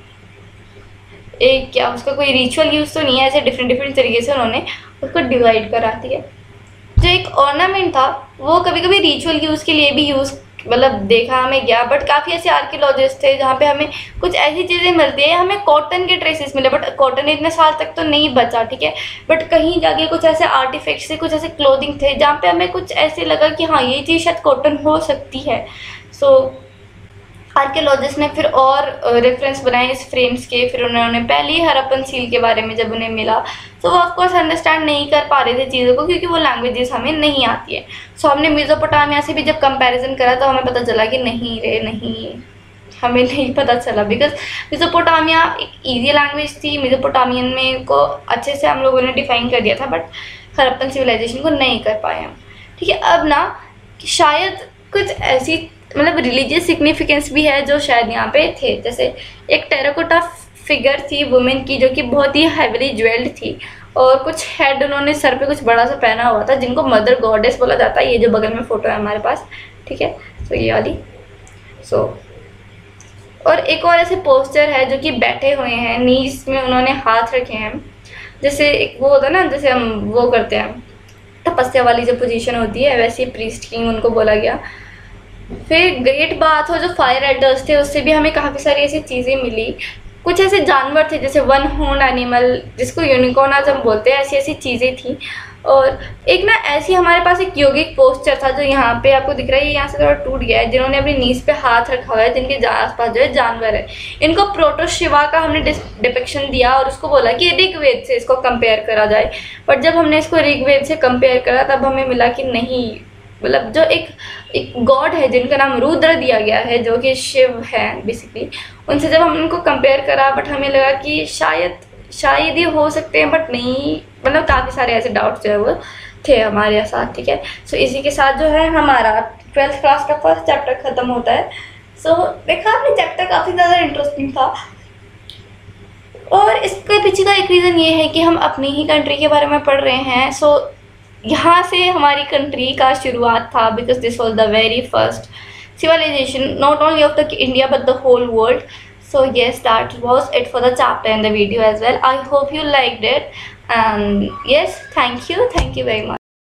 एक क्या उसका कोई रिचुअल यूज़ तो नहीं है, ऐसे डिफरेंट डिफरेंट तरीके से उन्होंने उसको डिवाइड करा दिया। जो एक ऑर्नामेंट था वो कभी कभी रिचुअल यूज़ के लिए भी यूज़ मतलब देखा हमें गया, बट काफ़ी ऐसे आर्कियोलॉजिस्ट थे जहाँ पे हमें कुछ ऐसी चीज़ें मिलती है, हमें कॉटन के ट्रेसेस मिले, बट कॉटन इतने साल तक तो नहीं बचा, ठीक है। बट कहीं जाके कुछ ऐसे आर्टिफैक्ट्स थे, कुछ ऐसे क्लोथिंग थे जहाँ पे हमें कुछ ऐसे लगा कि हाँ ये चीज़ शायद कॉटन हो सकती है। सो so, आर्कियोलॉजिस्ट ने फिर और रेफरेंस बनाए इस फ्रेम्स के, फिर उन्होंने पहली हरप्पन सील के बारे में जब उन्हें मिला तो वो ऑफकोर्स अंडरस्टैंड नहीं कर पा रहे थे चीज़ों को, क्योंकि वो लैंग्वेजेस हमें नहीं आती है। सो so, हमने मेसोपोटामिया से भी जब कंपैरिजन करा तो हमें पता चला कि नहीं रे नहीं, हमें नहीं पता चला, बिकॉज मेसोपोटामिया एक ईजी लैंग्वेज थी, मेसोपोटामियन में को अच्छे से हम लोगों ने डिफाइन कर दिया था, बट हरप्पन सिविलाइजेशन को नहीं कर पाए हम, ठीक है। अब ना शायद कुछ ऐसी मतलब रिलीजियस सिग्निफिकेंस भी है जो शायद यहाँ पे थे, जैसे एक टेराकोटा फिगर थी वुमेन की जो कि बहुत ही हैवीली ज्वेल्ड थी, और कुछ हेड उन्होंने सर पे कुछ बड़ा सा पहना हुआ था जिनको मदर गॉडेस बोला जाता है। ये जो बगल में फोटो है हमारे पास, ठीक है, तो ये वाली। सो और एक और ऐसे पोस्चर है जो कि बैठे हुए हैं, नीज में उन्होंने हाथ रखे हैं, जैसे एक वो होता है ना, जैसे हम वो करते हैं तपस्या वाली जो पोजीशन होती है, वैसे ही प्रीस्ट किंग उनको बोला गया। फिर ग्रेट बाथ और जो फायर एल्डर्स थे उससे भी हमें काफ़ी सारी ऐसी चीज़ें मिली। कुछ ऐसे जानवर थे जैसे वन हॉर्न एनिमल जिसको यूनिकॉर्न आज हम बोलते हैं, ऐसी ऐसी चीज़ें थी। और एक ना ऐसी हमारे पास एक योगिक पोस्चर था जो यहाँ पे आपको दिख रहा है, ये यहाँ से थोड़ा टूट गया है, जिन्होंने अपनी नीज पे हाथ रखा हुआ है, जिनके आसपास जो है जानवर है। इनको प्रोटो शिवा का हमने डिपिक्शन दिया और उसको बोला कि ऋग्वेद से इसको कंपेयर करा जाए। बट जब हमने इसको ऋग्वेद से कंपेयर करा तब हमें मिला कि नहीं, मतलब जो एक एक गॉड है जिनका नाम रुद्र दिया गया है, जो कि शिव है बेसिकली, उनसे जब हम उनको कंपेयर करा बट हमें लगा कि शायद शायद ही हो सकते हैं, बट नहीं, मतलब काफ़ी सारे ऐसे डाउट्स जो है वो थे हमारे साथ। ठीक है, सो so, इसी के साथ जो है हमारा ट्वेल्थ क्लास का फर्स्ट चैप्टर ख़त्म होता है। सो so, देखा आपने, चैप्टर काफ़ी ज़्यादा इंटरेस्टिंग था। और इसके पीछे का एक रीज़न ये है कि हम अपनी ही कंट्री के बारे में पढ़ रहे हैं। सो so, यहाँ से हमारी कंट्री का शुरुआत था, because this was the very first civilization not only of the India but the whole world. So yes, that was it for the chapter and the video as well. I hope you liked it, and yes, thank you thank you very much.